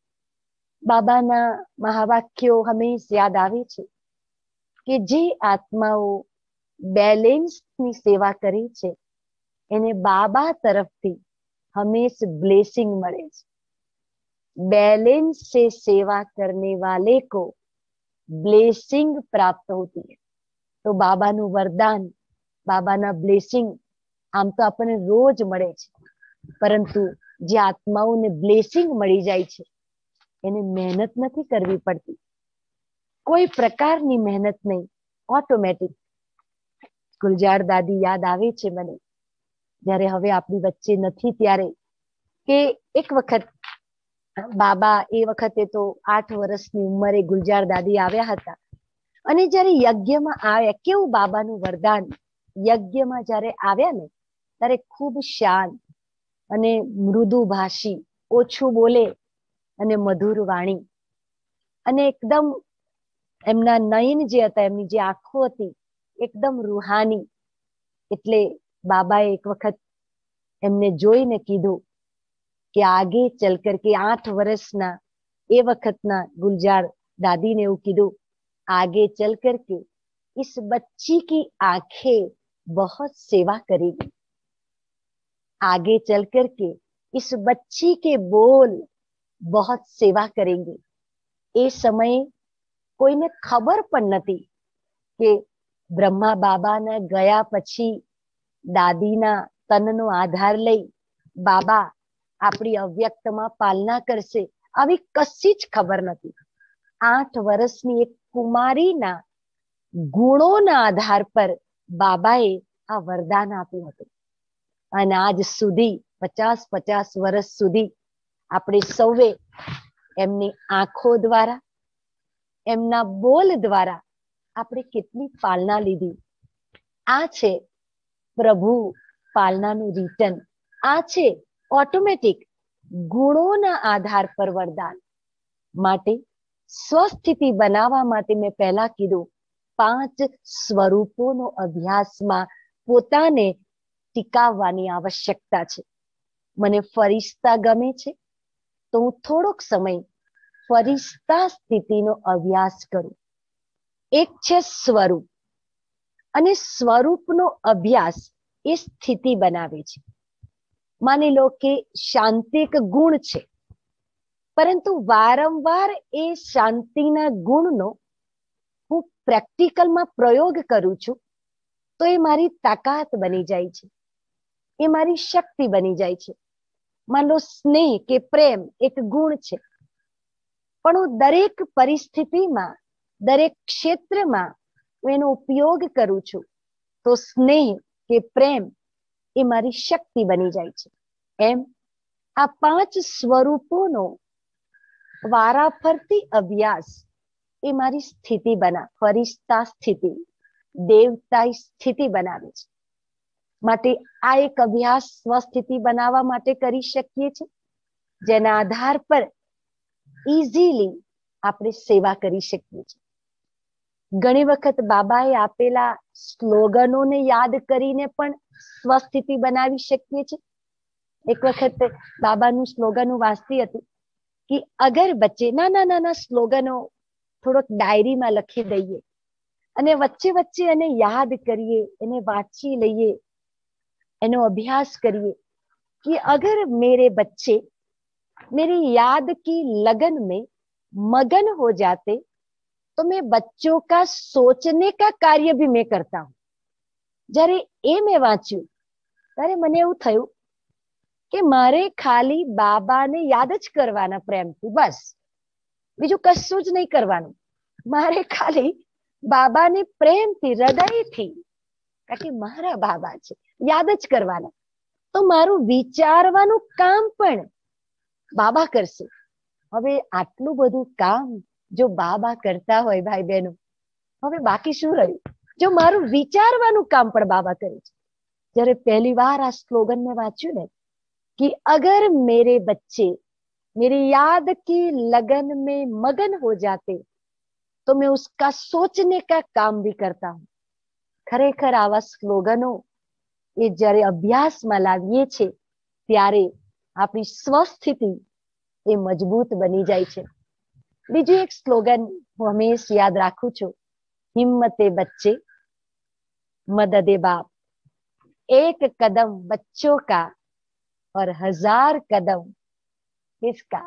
S2: બાબાના મહાવાક્યો હંમેશા યાદ આવે છે કે જે આત્માઓ બેલેન્સની સેવા કરે છે એને બાબા તરફથી હંમેશા બ્લેસિંગ મળે છે. बैलेंस से सेवा करने वाले को ब्लेसिंग प्राप्त होती है. તો બાબાનું વરદાન, બાબાના બ્લેસિંગ આમ તો આપણને રોજ મળે છે, પરંતુ જે આત્માઓને બ્લેસિંગ મળી જાય છે એને મહેનત નથી કરવી પડતી. કોઈ પ્રકારની મહેનત નહીં, ઓટોમેટિક. ગુલજાર દાદી યાદ આવે છે મને, જ્યારે હવે આપણી વચ્ચે નથી ત્યારે, કે એક વખત બાબા, એ વખતે તો આઠ વર્ષની ઉંમરે ગુલજાર દાદી આવ્યા હતા. અને જ્યારે યજ્ઞમાં આવ્યા, કેવું બાબાનું વરદાન, યજ્ઞમાં જ્યારે આવ્યા ને ત્યારે ખૂબ શાંત અને મૃદુ ભાષી, ઓછું બોલે અને મધુર વાણી, અને એકદમ એમના નયન જે હતા, એમની જે આંખો હતી એકદમ રૂહાની. એટલે બાબાએ એક વખત એમને જોઈને કીધું કે આગે ચલકર કે આઠ વર્ષના એ વખતના ગુલજાર દાદીને એવું કીધું, आगे चल करके इस बच्ची की आंखें बहुत सेवा करेगी। आगे चल कर के इस बच्ची के बोल बहुत सेवा करेंगे। એ સમયે કોઈને ખબર પણ નથી કે બ્રહ્મા બાબાના ગયા પછી દાદીના તનનો આધાર લઈ બાબા આપણી અવ્યક્તમાં પાલના કરશે, આવી કશી જ ખબર નથી. આઠ વર્ષની એક કુમારીના ગુણોના આધાર પર બાબાએ આ વરદાન આપ્યું હતું. અને આજ સુધી પચાસ પચાસ વર્ષ સુધી આપણે સૌએ એમની આંખો દ્વારા, એમના બોલ દ્વારા આપણે કેટલી પાલના લીધી. આ છે પ્રભુ પાલનાનું રિટર્ન. આ છે ઓટોમેટિક ગુણોના આધાર પર વરદાન. માટે સ્વસ્થિતિ બનાવવા માટે મેં પહેલા કીધું, પાંચ સ્વરૂપોનો અભ્યાસમાં પોતાને ટીકાવવાની આવશ્યકતા છે. મને ફરિશ્તા ગમે છે તો હું થોડોક સમય ફરિશ્તા સ્થિતિનો અભ્યાસ કરું. એક છે સ્વરૂપ, અને સ્વરૂપનો અભ્યાસ એ સ્થિતિ બનાવે છે. માની લો કે શાંતિ એક ગુણ છે, પરંતુ વારંવાર એ શાંતિના ગુણનો હું પ્રેક્ટિકલમાં પ્રયોગ કરું છું તો એ મારી તાકાત બની જાય છે, એ મારી શક્તિ બની જાય છે. માનો સ્નેહ કે પ્રેમ એક ગુણ છે, પણ હું દરેક પરિસ્થિતિમાં, દરેક ક્ષેત્રમાં હું એનો ઉપયોગ કરું છું તો સ્નેહ કે પ્રેમ એ મારી શક્તિ બની જાય છે. એમ આ પાંચ સ્વરૂપોનો વારાફરતી અભ્યાસ એ મારી સ્થિતિ બના ફરિશ્તા સ્થિતિ, દેવતા સ્થિતિ બનાવે છે. માટે આ એક અભ્યાસ સ્વસ્થિતિ બનાવવા માટે કરી શકીએ છીએ, જેના આધાર પર ઇઝીલી આપણે સેવા કરી શકીએ છીએ. ઘણી વખત બાબાએ આપેલા સ્લોગનોને યાદ કરીને પણ સ્વસ્થિતિ બનાવી શકીએ છીએ. એક વખત બાબાનું સ્લોગન હું વાંચતી હતી કે અગર બચ્ચે, નાના નાના સ્લોગનો થોડોક ડાયરીમાં લખી દઈએ અને વચ્ચે વચ્ચે એને યાદ કરીએ, એને વાંચી લઈએ, એનો અભ્યાસ करिए कि अगर मेरे बच्चे मेरी याद की लगन में मगन हो जाते तो मैं बच्चों का सोचने का कार्य भी मैं करता हूं. જ્યારે એ મેં વાંચ્યું ત્યારે મને એવું થયું કે મારે ખાલી બાબાને યાદ જ કરવાના પ્રેમથી, બસ બીજું કશું જ નહીં કરવાનું. મારે ખાલી બાબાને પ્રેમથી, હૃદયથી, કારણ કે મારા બાબા છે, યાદ જ કરવાના. તો મારું વિચારવાનું કામ પણ બાબા કરશે. હવે આટલું બધું કામ જો બાબા કરતા હોય ભાઈ બહેનો, હવે બાકી શું રહ્યું? જો મારું વિચારવાનું કામ પણ બાબા કરે છે. જ્યારે પહેલી વાર આ સ્લોગન મેં વાંચ્યું ને कि अगर मेरे बच्चे मेरी याद की लगन में मगन हो जाते तो मैं उसका सोचने का काम भी करता हूं. ખરેખર આવા સ્લોગનો એ જ્યારે અભ્યાસમાં લાવીએ છીએ ત્યારે આપણી સ્વસ્થિતિ એ મજબૂત બની જાય છે. બીજું એક સ્લોગન હું હંમેશા યાદ રાખું છું, હિમ્મતે બચ્ચે મદદે બાપ. एक कदम बच्चों का और हजार कदम किसका?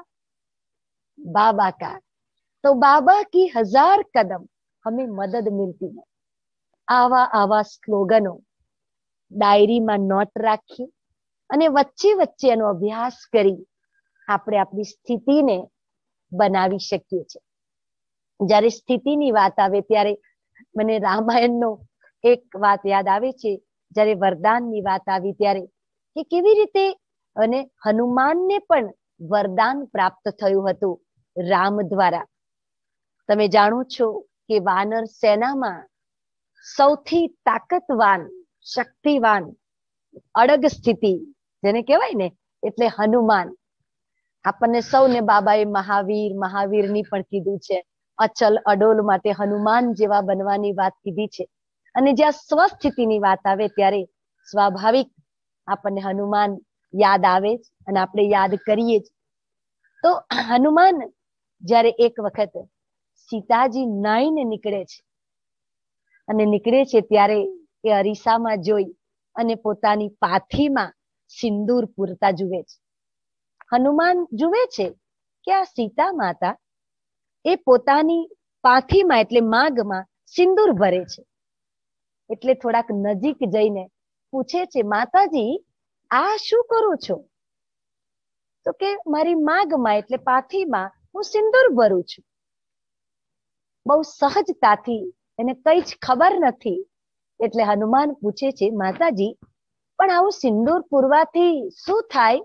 S2: बाबा का. तो बाबा की हजार कदम हमें मदद मिलती है. આવા આવા સ્લોગનો ડાયરીમાં નોટ રાખી અને વચ્ચે વચ્ચે એનો અભ્યાસ કરી આપણે આપણી સ્થિતિને બનાવી શકીએ છીએ. જ્યારે સ્થિતિની વાત આવે ત્યારે મને રામાયણનો એક વાત યાદ આવે છે. જ્યારે વરદાનની વાત આવી ત્યારે કે કેવી રીતે અને હનુમાનને પણ વરદાન પ્રાપ્ત થયું હતું રામ દ્વારા. તમે જાણો છો કે વાનર સેનામાં સૌથી તાકાતવાન, શક્તિવાન, અડગ સ્થિતિ જેને કહેવાય ને એટલે હનુમાન. આપણને સૌને બાબાએ મહાવીર મહાવીરની પણ કીધું છે. અચલ અડોલ માટે હનુમાન જેવા બનવાની વાત કીધી છે. અને જ્યાં સ્વસ્થિતિની વાત આવે ત્યારે સ્વાભાવિક આપણને હનુમાન યાદ આવે જ અને આપણે યાદ કરીએ જ. તો હનુમાન જ્યારે એક વખત સીતાજી નાઈને નીકળે છે અને નીકળે છે ત્યારે એ અરીસામાં જોઈ અને પોતાની પાથીમાં સિંદૂર પૂરતા જુએ છે. હનુમાન જુએ છે કે આ સીતા માતા એ પોતાની પાથીમાં એટલે માગમાં સિંદૂર ભરે છે. એટલે થોડાક નજીક જઈને પૂછે છે, માતાજી આ શું કરો છો? તો કે મારી માગમાં એટલે પાથીમાં હું સિંદૂર ભરું છું. બહુ સહજતાથી, એને કઈ જ ખબર નથી. એટલે હનુમાન પૂછે છે, માતાજી પણ આવું સિંદૂર પૂરવાથી શું થાય?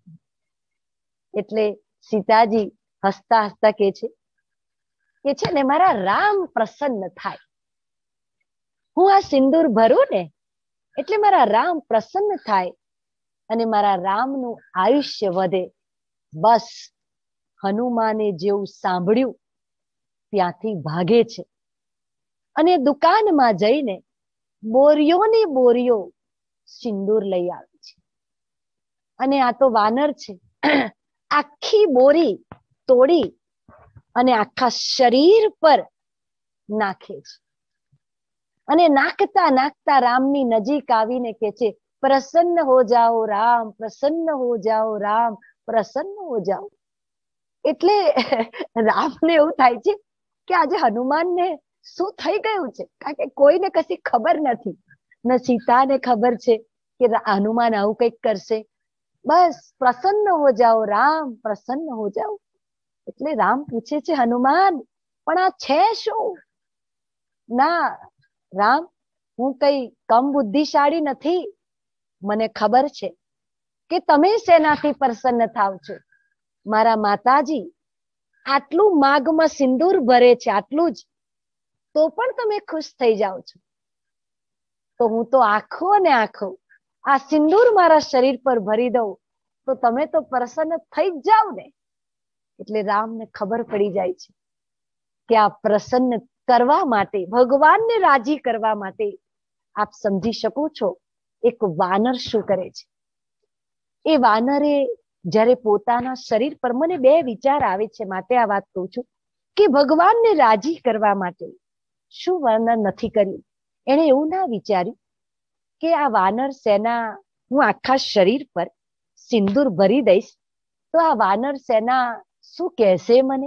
S2: એટલે સીતાજી હસતા હસતા કે છે કે છે ને મારા રામ પ્રસન્ન થાય. હું આ સિંદૂર ભરું ને એટલે મારા રામ પ્રસન્ન થાય અને મારા રામનું આયુષ્ય વધે. બસ હનુમાને જેવું સાંભળ્યું ત્યાંથી ભાગે છે અને દુકાનમાં જઈને બોરીઓની બોરીઓ સિંદૂર લઈ આવે છે. અને આ તો વાનર છે, આખી બોરી તોડી અને આખા શરીર પર નાખે છે. અને નાખતા નાખતા રામની નજીક આવીને કે છે, પ્રસન્ન હો જાઓ રામ, પ્રસન્ન હો જાઓ રામ, પ્રસન્ન હો જાઓ. એટલે રામને એવું થાય છે કે આજે હનુમાનને શું થઈ ગયું છે, કારણ કે કોઈને કશી ખબર નથી. ન સીતાને ખબર છે કે હનુમાન આવું કંઈક કરશે. બસ પ્રસન્ન હો જાઓ રામ, પ્રસન્ન હો જાઓ. એટલે રામ પૂછે છે, હનુમાન પણ આ છે શું? ના રામ, હું કઈ કમ બુદ્ધિશાળી નથી. મને ખબર છે કે તમે શેનાથી પ્રસન્ન થાવ છો. મારા માતાજી આટલું માગમાં સિંદૂર ભરે છે, આટલું જ, તો પણ તમે ખુશ થઈ જાઓ છો. તો હું તો આખો ને આખો આ સિંદૂર મારા શરીર પર ભરી દઉં તો તમે તો પ્રસન્ન થઈ જ જાવ ને. એટલે રામને ખબર પડી જાય છે કે આ પ્રસન્ન કરવા માટે, ભગવાનને રાજી કરવા માટે, આપ સમજી શકો છો એક વાનર શું કરે છે. એ વાનરે જ્યારે પોતાના શરીર પર, મને બે વિચાર આવે છે માટે આ વાત કહું છું કે ભગવાનને રાજી કરવા માટે શું વાનર નથી કર્યું? એને એવું ના વિચાર્યું કે આ વાનર સેના હું આખા શરીર પર સિંદૂર ભરી દઈશ તો આ વાનર સેના શું કહેશે મને?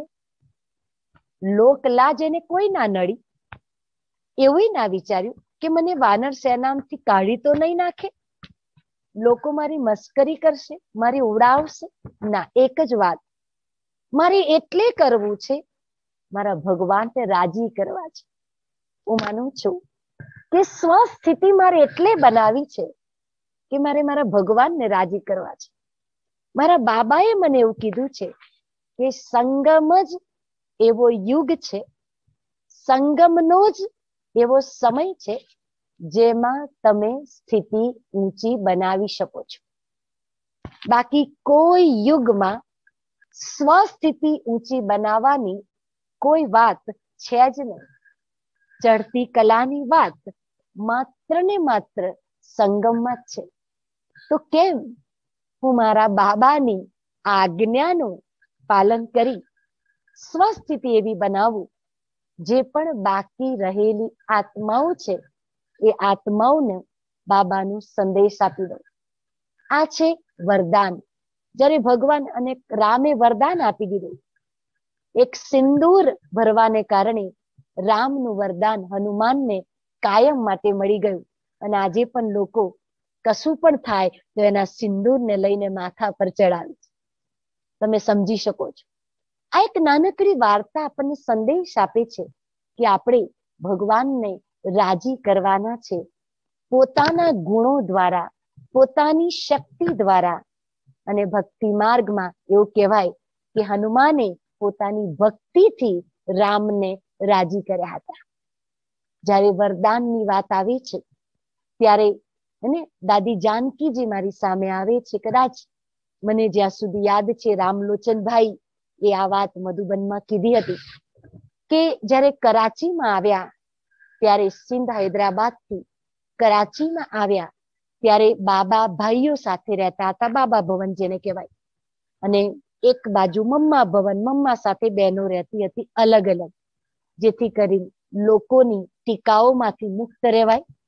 S2: લોકલાજ એને કોઈ ના નડી. એવું ના વિચાર્યું કે મને વાનર સેનામાંથી કાઢી તો નહીં નાખે, લોકો મારી મસ્કરી કરશે, મારી ઉડાવશે. ના, એક જ વાત, મારે એટલે કરવું છે, મારા ભગવાનને રાજી કરવા છે. હું માનું છું કે સ્વસ્થિતિ મારે એટલે બનાવી છે કે મારે મારા ભગવાનને રાજી કરવા છે. મારા બાબાએ મને એવું કીધું છે કે સંગમ જ એવો યુગ છે, સંગમનો જ એવો સમય છે જેમાં તમે સ્થિતિ ઊંચી બનાવી શકો છો. બાકી કોઈ યુગમાં સ્વસ્થિતિ ઊંચી બનાવવાની કોઈ વાત છે જ નહીં. ચડતી કલાની વાત માત્ર ને માત્ર સંગમમાં જ છે. તો કેમ હું મારા બાબાની આજ્ઞાનું પાલન કરી સ્વસ્થિતિ એવી બનાવું જે પણ બાકી રહેલી આત્માઓ છે એ આત્માઓને બાબાનું સંદેશ આપી દઉં. આ છે વરદાન. જ્યારે ભગવાન અને રામે વરદાન આપી દીધું, એક સિંદૂર ભરવાને કારણે રામનું વરદાન હનુમાનને કાયમ માટે મળી ગયું. અને આજે પણ લોકો કશું પણ થાય તો એના સિંદૂરને લઈને માથા પર ચડાવે છે. તમે સમજી શકો છો. આ એક નાનકડી વાર્તા આપણને સંદેશ આપે છે કે આપણે ભગવાનને રાજી કરવાના છે પોતાના ગુણો દ્વારા, પોતાની શક્તિ દ્વારા. અને ભક્તિ માર્ગમાં એવું કહેવાય કે હનુમાને પોતાની ભક્તિથી રામને રાજી કર્યા હતા. જ્યારે વરદાનની વાત આવી છે ત્યારે અને દાદી જાનકીજી મારી સામે આવે છે. કદાચ મને જ્યાં સુધી યાદ છે રામલોચનભાઈ એ આ વાત મધુબનમાં કીધી હતી કે જ્યારે કરાચીમાં આવ્યા ત્યારે સિંધ હૈદરાબાદથી કરાચીમાં આવ્યા ત્યારે બાબા ભાઈઓ સાથે રહેતા હતા, બાબા ભવન જેને કહેવાય. અને એક બાજુ મમ્મા ભવન, મમ્મા સાથે બહેનો રહેતી હતી અલગ અલગ, જેથી કરી લોકોની ટીકાઓમાંથી મુક્ત રહેવાય.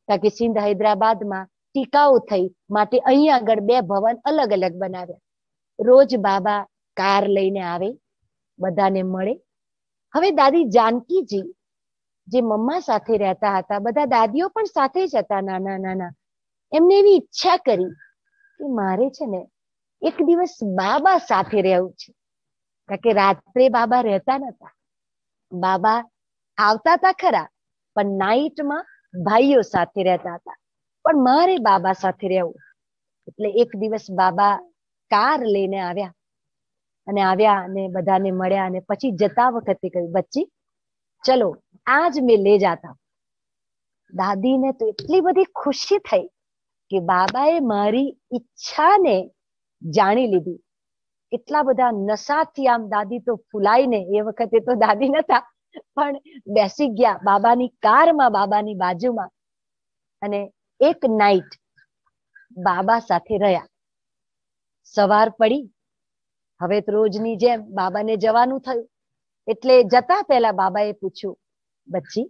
S2: કારણ કે સિંધ હૈદરાબાદમાં ટીકાઓ થઈ માટે અહીં આગળ બે ભવન અલગ અલગ બનાવ્યા. રોજ બાબા કાર લઈને આવે, બધાને મળે. હવે દાદી જાનકીજી જે મમ્મા સાથે રહેતા હતા, બધા દાદીઓ પણ સાથે જ હતા નાના નાના, એમને એવી ઈચ્છા કરી કે મારે છે ને એક દિવસ બાબા સાથે રહેવું છે. કારણ કે રાત્રે બાબા રહેતા નતા, બાબા આવતા હતા ખરા પણ નાઈટમાં ભાઈઓ સાથે રહેતા હતા, પણ મારે બાબા સાથે રહેવું. એટલે એક દિવસ બાબા કાર લઈને આવ્યા અને આવ્યા અને બધાને મળ્યા અને પછી જતા વખતે કહ્યું, બચ્ચી ચલો આજ મેં લે જાતા. દાદીને તો એટલી બધી ખુશી થઈ કે બાબાએ મારી ઈચ્છાને જાણી લીધી. એટલા બધા નશાથી આમ દાદી તો ફૂલાઈને, એ વખતે તો દાદી નતા પણ બેસી ગયા બાબાની કારમાં, બાબાની બાજુમાં, અને એક નાઈટ બાબા સાથે રહ્યા. સવાર પડી, હવે તો રોજની જેમ બાબાને જવાનું થયું. એટલે જતા પહેલા બાબાએ પૂછ્યું, બચ્ચી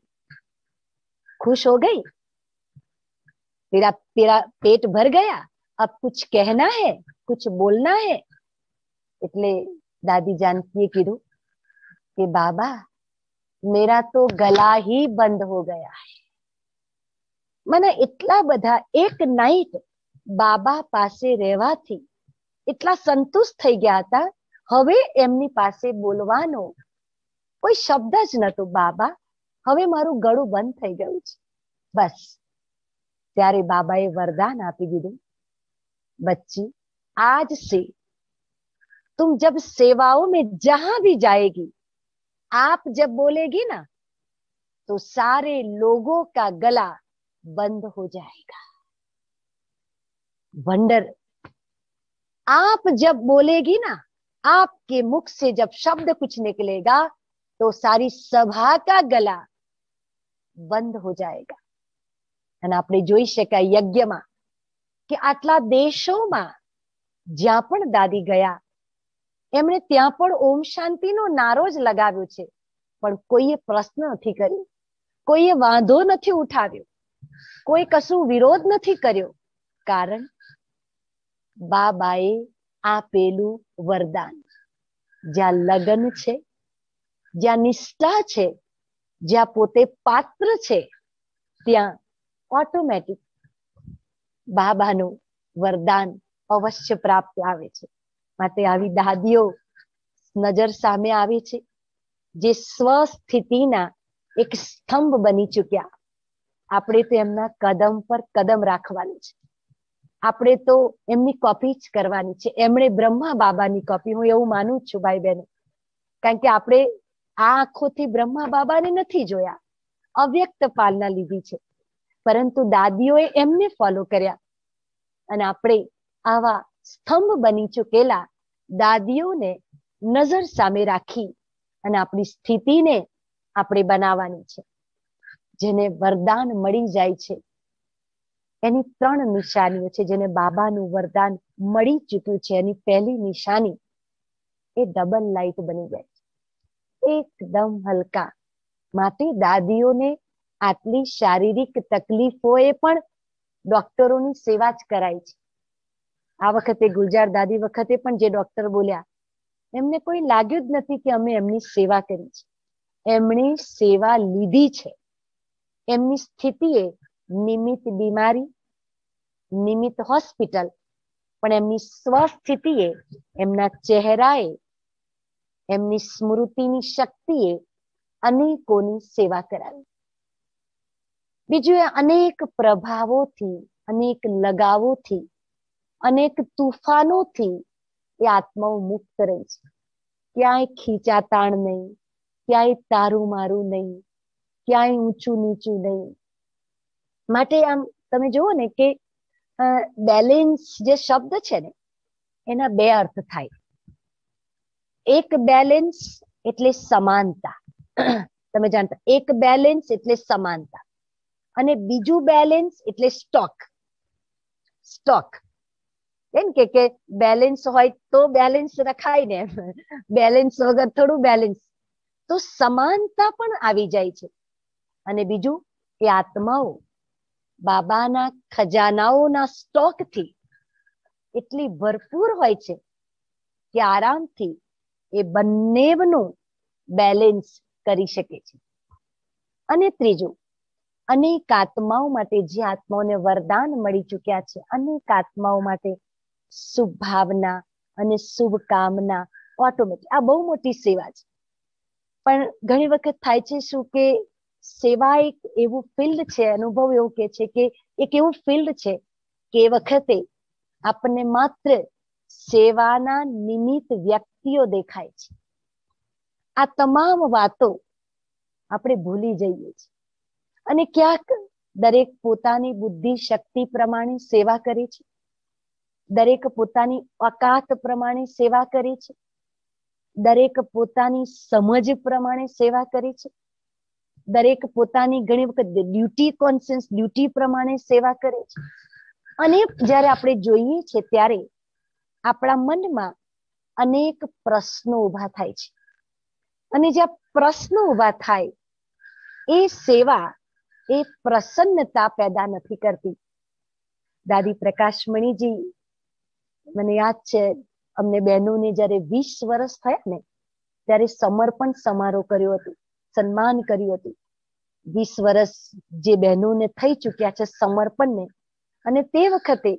S2: खुश हो गई, तेरा तेरा पेट भर गया, अब कुछ कहना है, कुछ बोलना है. એટલે દાદી જાનકીએ કીધું કે બાબા મેરા તો ગલા ही बंद हो गया है. મને એટલા બધા એક નાઈટ બાબા પાસે રહેવાથી એટલા સંતુષ્ટ થઈ ગયા હતા, હવે એમની પાસે બોલવાનો કોઈ શબ્દ જ નતો. બાબા હવે મારું ગળું બંધ થઈ ગયું છે, બસ. ત્યારે બાબાએ વરદાન આપી દીધું, बच्ची आज से तुम जब सेवाओं में जहां भी जाएगी, आप जब बोलेगी ना तो सारे लोगों का गला बंद हो जाएगा. वंडर, आप जब बोलेगी ना, आपके मुख से जब शब्द कुछ निकलेगा तो सारी सभा का गला બંધ હો જાયેગા. અને આપણે જોઈ શકાય યજ્ઞમાં કે આટલા દેશોમાં જ્યાં પણ દાદી ગયા, એમણે ત્યાં પણ ઓમ શાંતિનો નારો જ લગાવ્યો છે, પણ કોઈએ પ્રશ્ન નથી કર્યો, કોઈએ વાંધો નથી ઉઠાવ્યો, કોઈ કશું વિરોધ નથી કર્યો. કારણ બાબાએ આપેલું વરદાન. જ્યાં લગન છે, જ્યાં નિષ્ઠા છે, જ્યાં પોતે પાત્ર છે, ત્યાં ઓટોમેટિક બાબાનું વરદાન અવશ્ય પ્રાપ્ત આવે છે. માટે આવી દાદીઓ નજર સામે આવે છે, જે સ્વસ્થિતિના એક સ્તંભ બની ચૂક્યા. આપણે તો એમના કદમ પર કદમ રાખવાનું છે, આપણે તો એમની કોપી જ કરવાની છે. એમણે બ્રહ્મા બાબાની કોપી, હું એવું માનું છું ભાઈ બહેનો. કારણ કે આપણે આ આંખોથી બ્રહ્મા બાબાને નથી જોયા, અવ્યક્ત પાલના લીધી છે, પરંતુ દાદીઓએ એમને ફોલો કર્યા. અને આપણે આવા સ્તંભ બની ચૂકેલા દાદીઓને નજર સામે રાખી અને આપણી સ્થિતિને આપણે બનાવવાની છે. જેને વરદાન મળી જાય છે એની ત્રણ નિશાનીઓ છે. જેને બાબાનું વરદાન મળી ચૂક્યું છે, એની પહેલી નિશાની એ ડબલ લાઈટ બની જાય છે, એકદમ હલકા. માટે દાદીઓને આટલી શારીરિક તકલીફોએ પણ ડોક્ટરોની સેવા જ કરાય છે. આ વખતે ગુલજાર દાદી વખતે પણ જે ડોક્ટર બોલ્યા, એમને કોઈ લાગ્યું જ નથી કે અમે એમની સેવા કરી છે. એમણે સેવા લીધી છે. એમની સ્થિતિએ નિમિત્ત બીમારી, નિમિત્ત હોસ્પિટલ, પણ એમની સ્વસ્થિતિએ, એમના ચહેરાએ, એમની સ્મૃતિની શક્તિએ અનેકોની સેવા કરાવી. બીજું એ અનેક પ્રભાવોથી, અનેક લગાવોથી, અનેક તુફાનોથી એ આત્માઓ મુક્ત રહી છે. ક્યાંય ખીચાતાણ નહીં, ક્યાંય તારું મારું નહીં, ક્યાંય ઊંચું નીચું નહીં. માટે આમ તમે જુઓ ને કે બેલેન્સ જે શબ્દ છે ને, એના બે અર્થ થાય. એક બેલેન્સ એટલે સમાનતા, તમે જાણતા, એક બેલેન્સ એટલે સમાનતા, અને બીજું બેલેન્સ એટલે સ્ટોક. સ્ટોક એમ કે કે બેલેન્સ હોય તો બેલેન્સ રખાય ને, બેલેન્સ વગર થોડું બેલેન્સ. તો સમાનતા પણ આવી જાય છે. અને બીજું કે આત્માઓ બાબાના ખજાનાઓના સ્ટોકથી એટલી ભરપૂર હોય છે કે આરામથી એ બંનેનું બેલેન્સ કરી શકે છે. અને ત્રીજું, અનેક આત્માઓ માટે જે આત્માઓને વરદાન મળી ચૂક્યા છે, અનેક આત્માઓ માટે શુભ ભાવના અને શુભ કામના ઓટોમેટિક. આ બહુ મોટી સેવા છે. પણ ઘણી વખત થાય છે શું કે સેવા એક એવું ફિલ્ડ છે, અનુભવ એવું કે છે કે એક એવું ફિલ્ડ છે કે એ વખતે આપણને માત્ર સેવાના નિમિત્ત વ્યક્તિઓ દેખાય છે. આ તમામ વાતો આપણે ભૂલી જઈએ છીએ અને ક્યાંક દરેક પોતાની બુદ્ધિ શક્તિ પ્રમાણે સેવા કરે છે, દરેક પોતાની ઓકાત પ્રમાણે સેવા કરે છે, દરેક પોતાની સમજ પ્રમાણે સેવા કરે છે, દરેક પોતાની ઘણી વખત ડ્યુટી કોન્શિયસ ડ્યુટી પ્રમાણે સેવા કરે છે. અને જ્યારે આપણે જોઈએ છે ત્યારે આપણા મનમાં અનેક પ્રશ્નો ઉભા થાય છે. અને જ્યાં પ્રશ્નો ઉભા થાય એ સેવા એ પ્રસન્નતા પેદા નથી કરતી. દાદી પ્રકાશમણીજી, મને યાદ છે અમને બહેનોને જયારે વીસ વર્ષ થયા ને ત્યારે સમર્પણ સમારોહ કર્યો હતો, સન્માન કર્યું હતું. વીસ વર્ષ જે બહેનોને થઈ ચૂક્યા છે સમર્પણને, અને તે વખતે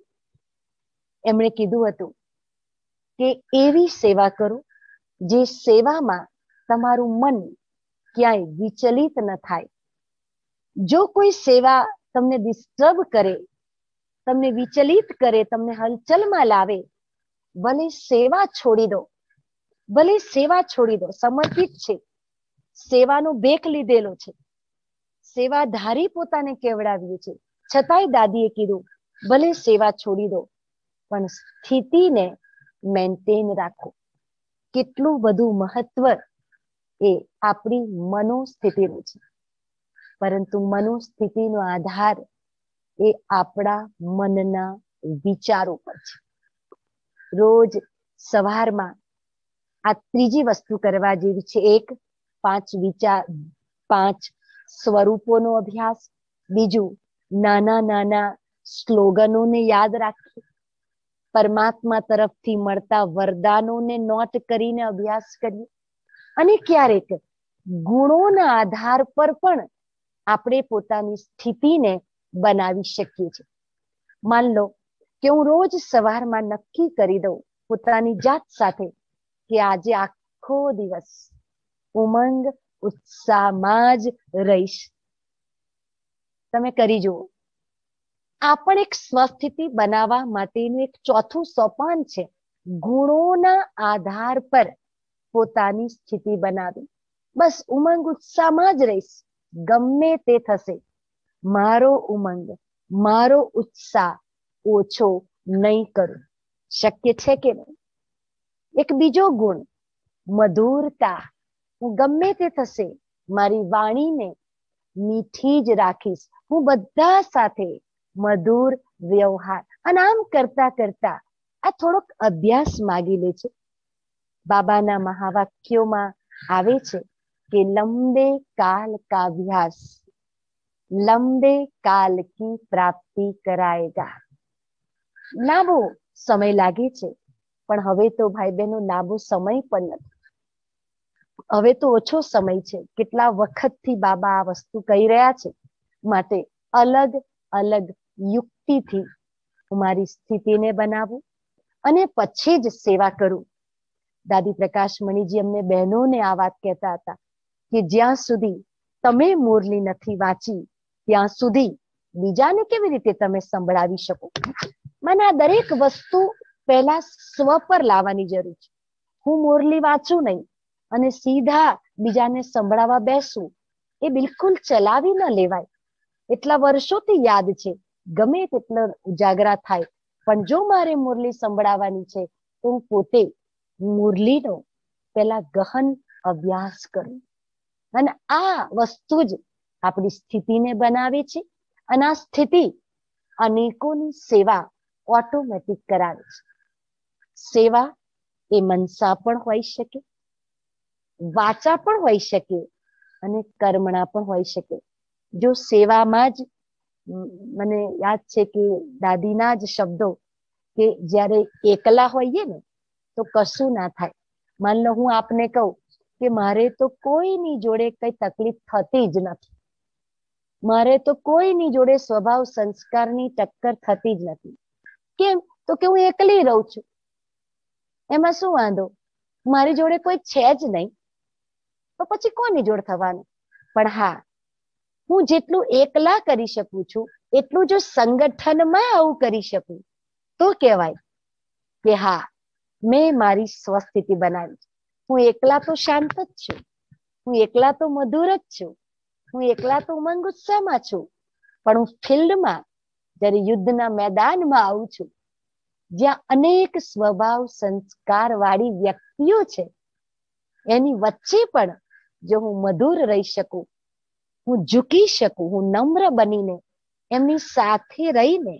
S2: એમણે કીધું હતું કે એવી સેવા કરો જે સેવામાં તમારું મન ક્યાંય વિચલિત ન થાય. જો કોઈ સેવા તમને ડિસ્ટર્બ કરે, તમને વિચલિત કરે, તમને હલચલમાં લાવે, ભલે સેવા છોડી દો, ભલે સેવા છોડી દો. સમર્પિત છે, સેવાનો ભેખ લીધેલો છે, સેવાધારી પોતાને કેવડાવ્યું છે, છતાંય દાદીએ કીધું ભલે સેવા છોડી દો પણ સ્થિતિને મેન્ટેન રાખો. કેટલું બધું મહત્વ એ આપણી મનોસ્થિતિનું છે. પરંતુ મનોસ્થિતિનો આધાર એ આપણા મનના વિચારો પર છે. રોજ સવારમાં આ ત્રીજી વસ્તુ કરવા જેવી છે. એક, પાંચ વિચાર, પાંચ સ્વરૂપોનો અભ્યાસ. બીજું, નાના નાના સ્લોગનોને યાદ રાખીએ, પરમાત્મા તરફથી મળતા વરદાનોને નોટ કરીને અભ્યાસ કરીએ. અને ક્યારેક ગુણોના આધાર પર પણ આપણે પોતાની સ્થિતિને બનાવી શકીએ છીએ. માન લો કે હું રોજ સવારમાં નક્કી કરી દઉં પોતાની જાત સાથે કે આજે આખો દિવસ ઉમંગ ઉત્સાહમાં જ રહીશ. તમે કરી જુઓ. આ પણ એક સ્વસ્થિતિ બનાવવા માટેનું એક ચોથું સોપાન છે. ગુણોના આધાર પર પોતાની સ્થિતિ બનાવી. બસ ઉમંગ ઉત્સાહમાં જ રહીશ, ગમે તે થશે. મારો ઉમંગ, મારો ઉત્સાહ ઓછો નહીં કરું. શક્ય છે કે નહીં? એક બીજો ગુણ, મધુરતા. હું ગમે તે થશે મારી વાણીને મીઠી જ રાખીશ. હું બધા સાથે મધુર વ્યવહાર. અને આમ કરતા કરતા આ થોડોક અભ્યાસ માગી લે છે. બાબાના મહાવાક્યોમાં આવે છે કે લંબે કાલ કા અભ્યાસ લંબે કાલ કી પ્રાપ્તિ કરાયેગા. લાંબો સમય લાગે છે, પણ હવે તો ભાઈ બહેનો લાંબો સમય પણ નથી. હવે તો ઓછો સમય છે. કેટલા વખતથી બાબા આ વસ્તુ કહી રહ્યા છે. માટે અલગ અલગ યુક્તિથી હું મારી સ્થિતિને બનાવું અને પછી જ સેવા કરું. દાદી પ્રકાશમણીજી અમને બહેનોને આ વાત કહેતા હતા કે જ્યાં સુધી તમે મુરલી નથી વાંચી ત્યાં સુધી બીજાને કેવી રીતે તમે સંભળાવી શકો? મને આ દરેક વસ્તુ પહેલા સ્વ પર લાવવાની જરૂર છે. હું મુરલી વાંચું નહીં અને સીધા બીજાને સંભળાવવા બેસું, એ બિલકુલ ચલાવી ન લેવાય. એટલા વર્ષોથી યાદ છે, ગમે તેટલા ઉજાગરા થાય, પણ જો મારે મુરલી સંભળાવવાની છે તો હું પોતે મુરલીનો પેલા ગહન અભ્યાસ કરું. અને આ વસ્તુ જ આપણી સ્થિતિને બનાવે છે. અને આ સ્થિતિ અનેકોની સેવા ઓટોમેટિક કરાવે છે. સેવા એ મનસા પણ હોઈ શકે, વાચા પણ હોઈ શકે અને કર્મણા પણ હોઈ શકે. જો સેવામાં જ મને યાદ છે કે દાદીના જ શબ્દો કે જ્યારે એકલા હોઈએ ને તો કશું ના થાય. માન લો હું આપને કહું કે મારે તો કોઈની જોડે કઈ તકલીફ થતી જ નથી, મારે તો કોઈની જોડે સ્વભાવ સંસ્કારની ટક્કર થતી જ નથી. કેમ? તો કે હું એકલી રહું છું. એમાં શું વાંધો? મારી જોડે કોઈ છે જ નહીં, તો પછી કોની જોડે થવાનું? પણ હા, હું જેટલું એકલા કરી શકું છું એટલું જો સંગઠનમાં આવું કરી શકું તો કહેવાય કે હા, મેં મારી સ્વસ્થિતિ બનાવી. હું એકલા તો શાંત જ છું, હું એકલા તો મધુર જ છું, હું એકલા તો ઉમંગ ઉત્સાહમાં છું. પણ હું ફિલ્ડમાં, જ્યારે યુદ્ધના મેદાનમાં આવું છું, જ્યાં અનેક સ્વભાવ સંસ્કાર વાળી વ્યક્તિઓ છે, એની વચ્ચે પણ જો હું મધુર રહી શકું, હું ઝૂકી શકું, હું નમ્ર બનીને એમની સાથે રહીને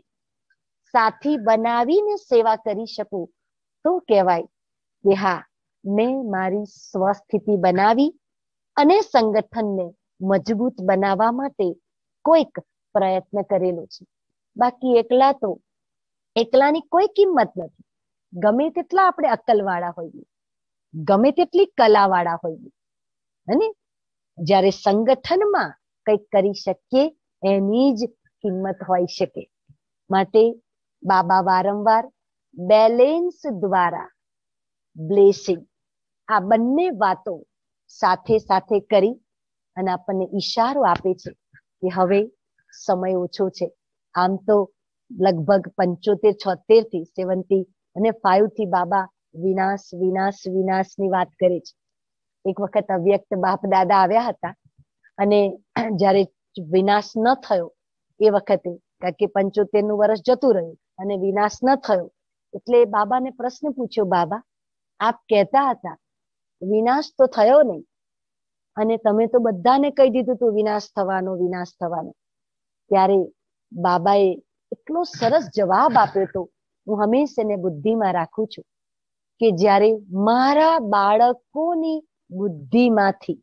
S2: સાથી બનાવીને સેવા કરી શકું તો કહેવાય કે હા, મેં મારી સ્વસ્થિતિ બનાવી અને સંગઠનને મજબૂત બનાવવા માટે કોઈક પ્રયત્ન કરેલો છે. બાકી એકલા તો એકલાની કોઈ કિંમત નથી. ગમે તેટલા આપણે અક્કલવાળા હોઈએ, ગમે તેટલી કલાવાળા હોઈએ, અને જ્યારે સંગઠનમાં કંઈક કરી શકીએ એની જ કિંમત હોઈ શકે. માટે બાબા વારંવાર બેલેન્સ દ્વારા બ્લેસિંગ, આ બંને વાતો સાથે સાથે કરી અને આપણને ઈશારો આપે છે કે હવે સમય ઓછો છે. આમ તો લગભગ પંચોતેર છોતેર થી સેવન્ટી અને ફાઈવ થી બાબા વિનાશ વિનાશ વિનાશની વાત કરે છે. એક વખત અવ્યક્ત બાપ દાદા આવ્યા હતા અને જ્યારે વિનાશ ન થયો એ વખતે, કારણ કે પંચોતેર નું વર્ષ જતું રહ્યું અને વિનાશ ન થયો, એટલે બાબાને પ્રશ્ન પૂછ્યો, બાબા આપ કહેતા હતા વિનાશ તો થયો નહીં, અને તમે તો બધાને કહી દીધું તું વિનાશ થવાનો વિનાશ થવાનો. ત્યારે બાબાએ એટલો સરસ જવાબ આપ્યો હતો, હું હંમેશા એને બુદ્ધિમાં રાખું છું, કે જ્યારે મારા બાળકોની બુદ્ધિમાંથી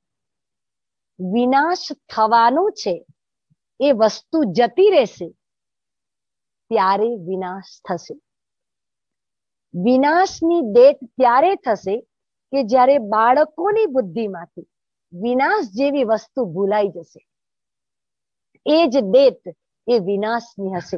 S2: વિનાશ થવાનું છે એ વસ્તુ જતી રહેશે ત્યારે વિનાશ થશે. વિનાશની ડેટ ત્યારે થશે કે જ્યારે બાળકોની બુદ્ધિમાંથી વિનાશ જેવી વસ્તુ ભૂલાઈ જશે. એ જ ડેટ એ વિનાશની હશે.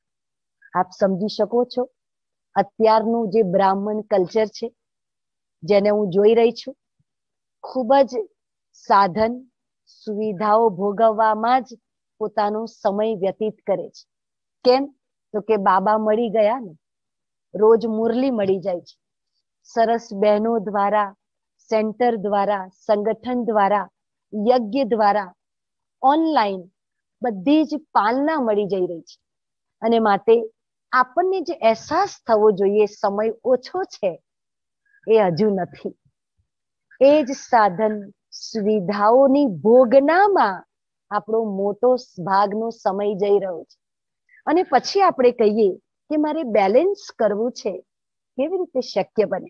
S2: આપ સમજી શકો છો અત્યારનું જે બ્રાહ્મણ કલ્ચર છે, જેને હું જોઈ રહી છું, ખૂબ જ સાધન સુવિધાઓ ભોગવવામાં જ પોતાનો સમય વ્યતીત કરે છે. કેમ? તો કે બાબા મળી ગયા ને, રોજ મુરલી મળી જાય છે, સરસ બહેનો દ્વારા, સેન્ટર દ્વારા, સંગઠન દ્વારા, યજ્ઞ દ્વારા, ઓનલાઈન બધી જ પાલના મળી જઈ રહી છે. અને માટે આપણને જે અહેસાસ થવો જોઈએ સમય ઓછો છે એ હજુ નથી. એ જ સાધન સુવિધાઓની ભોગનામાં આપણો મોટો ભાગનો સમય જઈ રહ્યો છે. અને પછી આપણે કહીએ કે મારે બેલેન્સ કરવું છે, કેવી રીતે શક્ય બને?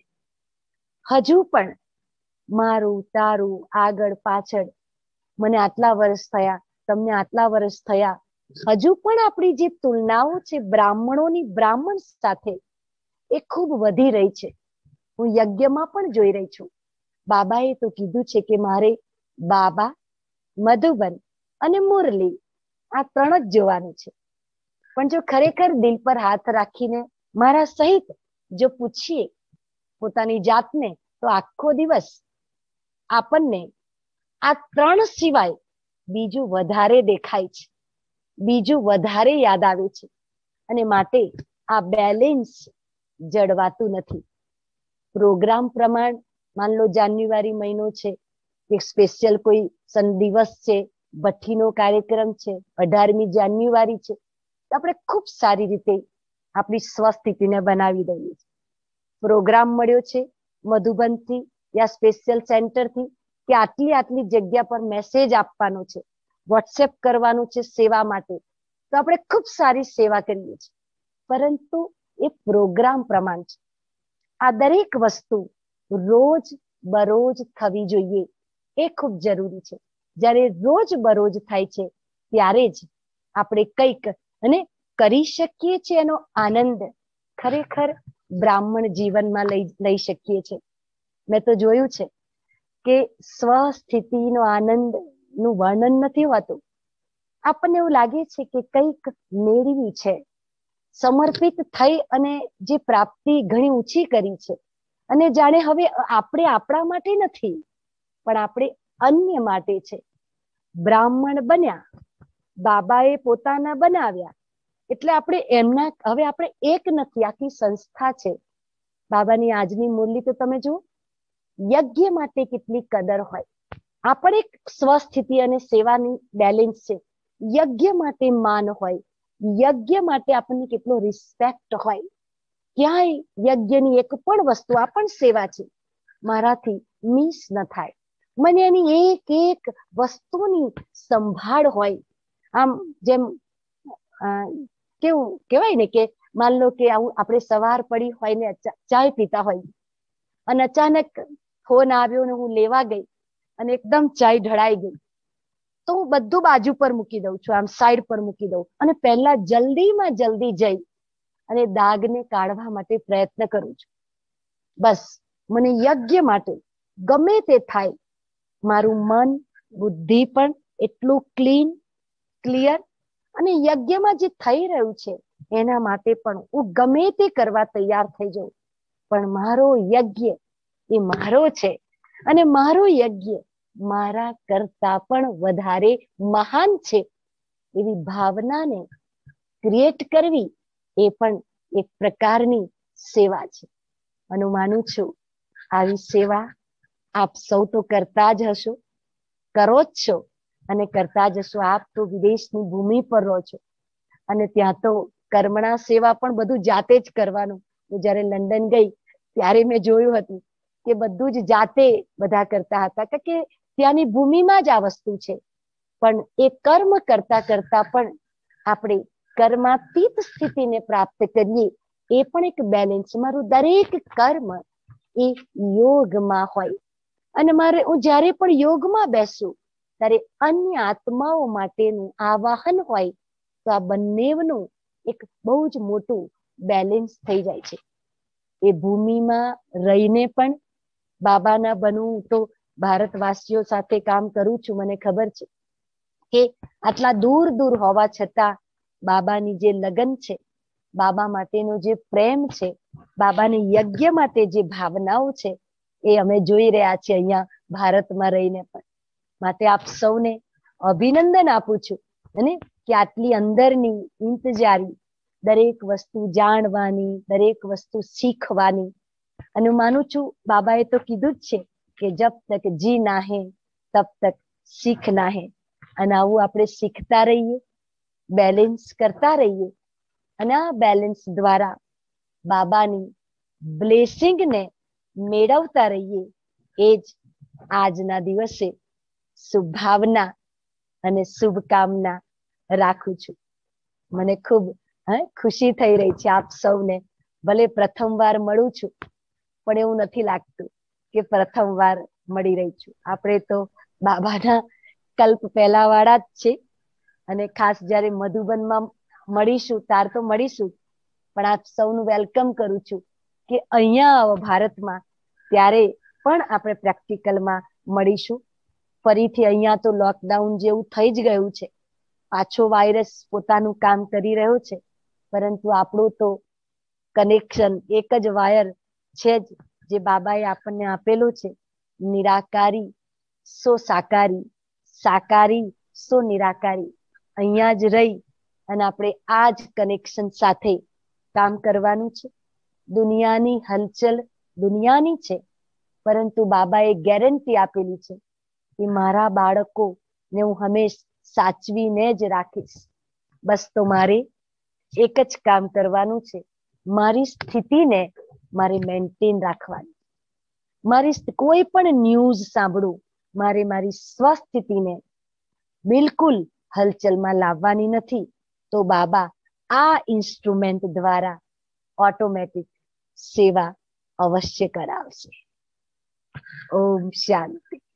S2: હજુ પણ મારું તારું આગળ પાછળ, મને આટલા વર્ષ થયા, તમને આટલા વર્ષ થયા, હજુ પણ આપણી જે તુલનાઓ છે બ્રાહ્મણોની બ્રાહ્મણ સાથે એ ખૂબ વધી રહી છે. હું યજ્ઞમાં પણ જોઈ રહી છું. બાબાએ તો કીધું છે કે મારે બાબા, મધુબન અને મુરલી આ ત્રણ જ જોવાનું છે. પણ જો ખરેખર દિલ પર હાથ રાખીને મારા સહિત જો પૂછીએ પોતાની જાતને, તો આખો દિવસ આપણને આ ત્રણ સિવાય બીજું વધારે દેખાય છે, બીજું વધારે યાદ આવે છે. અને માટે આ બેલેન્સ જળવાતું નથી. પ્રોગ્રામ પ્રમાણ, માન લો જાન્યુઆરી મહિનો છે, એક સ્પેશિયલ કોઈ દિવસ છે, ભઠ્ઠીનો કાર્યક્રમ છે, અઢારમી જાન્યુઆરી છે, તો આપણે ખૂબ સારી રીતે આપણી સ્વસ્થિતિને બનાવી દઈએ છીએ. પ્રોગ્રામ મળ્યો છે મધુબનથી યા સ્પેશિયલ સેન્ટરથી કે આટલી આટલી જગ્યા પર મેસેજ આપવાનો છે, વોટ્સએપ કરવાનું છે સેવા માટે, તો આપણે ખૂબ સારી સેવા કરીએ છીએ. પરંતુ એ પ્રોગ્રામ પ્રમાણ છે. આ દરેક વસ્તુ રોજ બરોજ થવી જોઈએ, એ ખૂબ જરૂરી છે. જ્યારે રોજ બરોજ થાય છે ત્યારે જ આપણે કંઈક અને કરી શકીએ છીએ એનો આનંદ ખરેખર બ્રાહ્મણ જીવનમાં લઈ લઈ શકીએ છીએ. મેં તો જોયું છે કે સ્વસ્થિતિનો આનંદ નું વર્ણન નથી હોતું. આપણને એવું લાગે છે કે કંઈક મેળવી છે, સમર્પિત થઈ અને જે પ્રાપ્તિ ઘણી ઊંચી કરી છે, અને જાણે હવે આપણે આપણા માટે નથી પણ આપણે અન્ય માટે છે. બ્રાહ્મણ બન્યા, બાબાએ પોતાના બનાવ્યા, એટલે આપણે એમના, હવે આપણે એક નથી, આખી સંસ્થા છે. બાબાની આજની મુરલી તો તમે જુઓ, યજ્ઞ માટે કેટલી કદર હોય. આપણે એક સ્વસ્થિતિ અને સેવાની બેલેન્સ છે. યજ્ઞ માટે માન હોય, યજ્ઞ માટે આપણને કેટલો રિસ્પેક્ટ હોય. ક્યાંય યજ્ઞની એક પણ વસ્તુ આ પણ સેવા છે, મારાથી મિસ ન થાય. મને એની એક એક વસ્તુની સંભાળ હોય. આમ જેમ કેવું કહેવાય ને કે માન લો કે આવું આપણે સવાર પડી હોય ને ચાય પીતા હોય અને અચાનક ફોન આવ્યો ને હું લેવા ગઈ અને એકદમ ચાય ઢળાઈ ગઈ, તો હું બધું બાજુ પર મૂકી દઉં છું, આમ સાઈડ પર મૂકી દઉં અને પહેલા જલ્દીમાં જલ્દી જઈ અને દાગને કાઢવા માટે પ્રયત્ન કરું છું. બસ મને યજ્ઞ માટે ગમે તે થાય, મારું મન બુદ્ધિ પણ એટલું ક્લીન ક્લિયર, અને યજ્ઞમાં જે થઈ રહ્યું છે એના માટે પણ હું ગમે તે કરવા તૈયાર થઈ જાઉં. પણ મારો યજ્ઞ એ મારો છે, અને મારો યજ્ઞ મારા કરતા પણ વધારે મહાન છે, એવી ભાવનાને ક્રિએટ કરવી એ પણ એક પ્રકારની સેવા છે. અને હું માનું છું આવી સેવા આપ સૌ તો કરતા જ હશો, કરો જ છો અને કરતા જ હશો. આપ તો વિદેશની ભૂમિ પર રહો છો અને ત્યાં તો કર્મણા સેવા પણ બધું જાતે જ કરવાનું. હું જયારે લંડન ગઈ ત્યારે મેં જોયું હતું કે બધું જ જાતે બધા કરતા હતા, કારણ કે ત્યાંની ભૂમિમાં જ આ વસ્તુ છે. પણ એ કર્મ કરતા કરતા પણ આપણે કર્માતીત સ્થિતિને પ્રાપ્ત કરીએ એ પણ એક બેલેન્સ. મારું દરેક કર્મ એ યોગમાં હોય, અને મારે હું જ્યારે પણ યોગમાં બેસું ત્યારે અન્ય આત્માઓ માટેનું આવાહન હોય, તો આ બંનેનું એક બહુ જ મોટું બેલેન્સ થઈ જાય છે. એ ભૂમિમાં રહીને પણ બાબાના બનવું, તો ભારતવાસીઓ સાથે કામ કરું છું, મને ખબર છે કે આટલા દૂર દૂર હોવા છતાં બાબાની જે લગન છે, બાબા માટેનો જે પ્રેમ છે, બાબાની યજ્ઞ માટે જે ભાવનાઓ છે, એ અમે જોઈ રહ્યા છીએ અહીંયા ભારતમાં રહીને પણ. માટે આપ સૌને અભિનંદન આપું છું, અને કે આટલી અંદરની ઇંતજારી, દરેક વસ્તુ જાણવાની, દરેક વસ્તુ શીખવાની. અને હું માનું છું બાબાએ તો કીધું જ છે કે જબ તક જી ના હે તબ તક શીખ ના હે. અને આવું આપણે શીખતા રહીએ, બેલેન્સ કરતા રહીએ, અને આ બેલેન્સ દ્વારા બાબાની બ્લેસિંગને મેળવતા રહીએ. એ જ આજના દિવસે શુભભાવના અને શુભકામના રાખું છું. મને ખૂબ ખુશી થઈ રહી છે આપ સૌને. ભલે પ્રથમવાર મળું છું, પણ એવું નથી લાગતું કે પ્રથમવાર મળી રહી છું. આપણે તો બાબાના કલ્પ પહેલા વાળા જ છે, અને ખાસ જ્યારે મધુબનમાં મળીશું ત્યાર તો મળીશું. પણ આપ સૌનું વેલકમ કરું છું કે અહીંયા આવો ભારતમાં, ત્યારે પણ આપણે પ્રેક્ટિકલમાં મળીશું. ફરીથી અહીંયા તો લોકડાઉન જેવું થઈ જ ગયું છે, પાછો વાયરસ પોતાનું કામ કરી રહ્યો છે, પરંતુ આપણું તો કનેક્શન એક જ વાયર છે જ, જે બાબાએ આપણને આપેલું છે. નિરાકારી સો સાકારી, સાકારી સો નિરાકારી. અહીંયા જ રહી અને આપણે આ જ કનેક્શન સાથે કામ કરવાનું છે. દુનિયાની હલચલ દુનિયાની છે, પરંતુ બાબાએ ગેરંટી આપેલી છે કે મારા બાળકો ને હું હંમેશ સાચવીને જ રાખીશ. બસ તો મારે એક જ કામ કરવાનું છે, મારી સ્થિતિને મારે મેન્ટેન રાખવાની. મારી કોઈ પણ ન્યૂઝ સાંભળું, મારે મારી સ્વસ્થિતિને બિલકુલ હલચલમાં લાવવાની નથી. તો બાબા આ ઇન્સ્ટ્રુમેન્ટ દ્વારા ઓટોમેટિક સેવા અવશ્ય કરાવશે. ઓમ શાંતિ.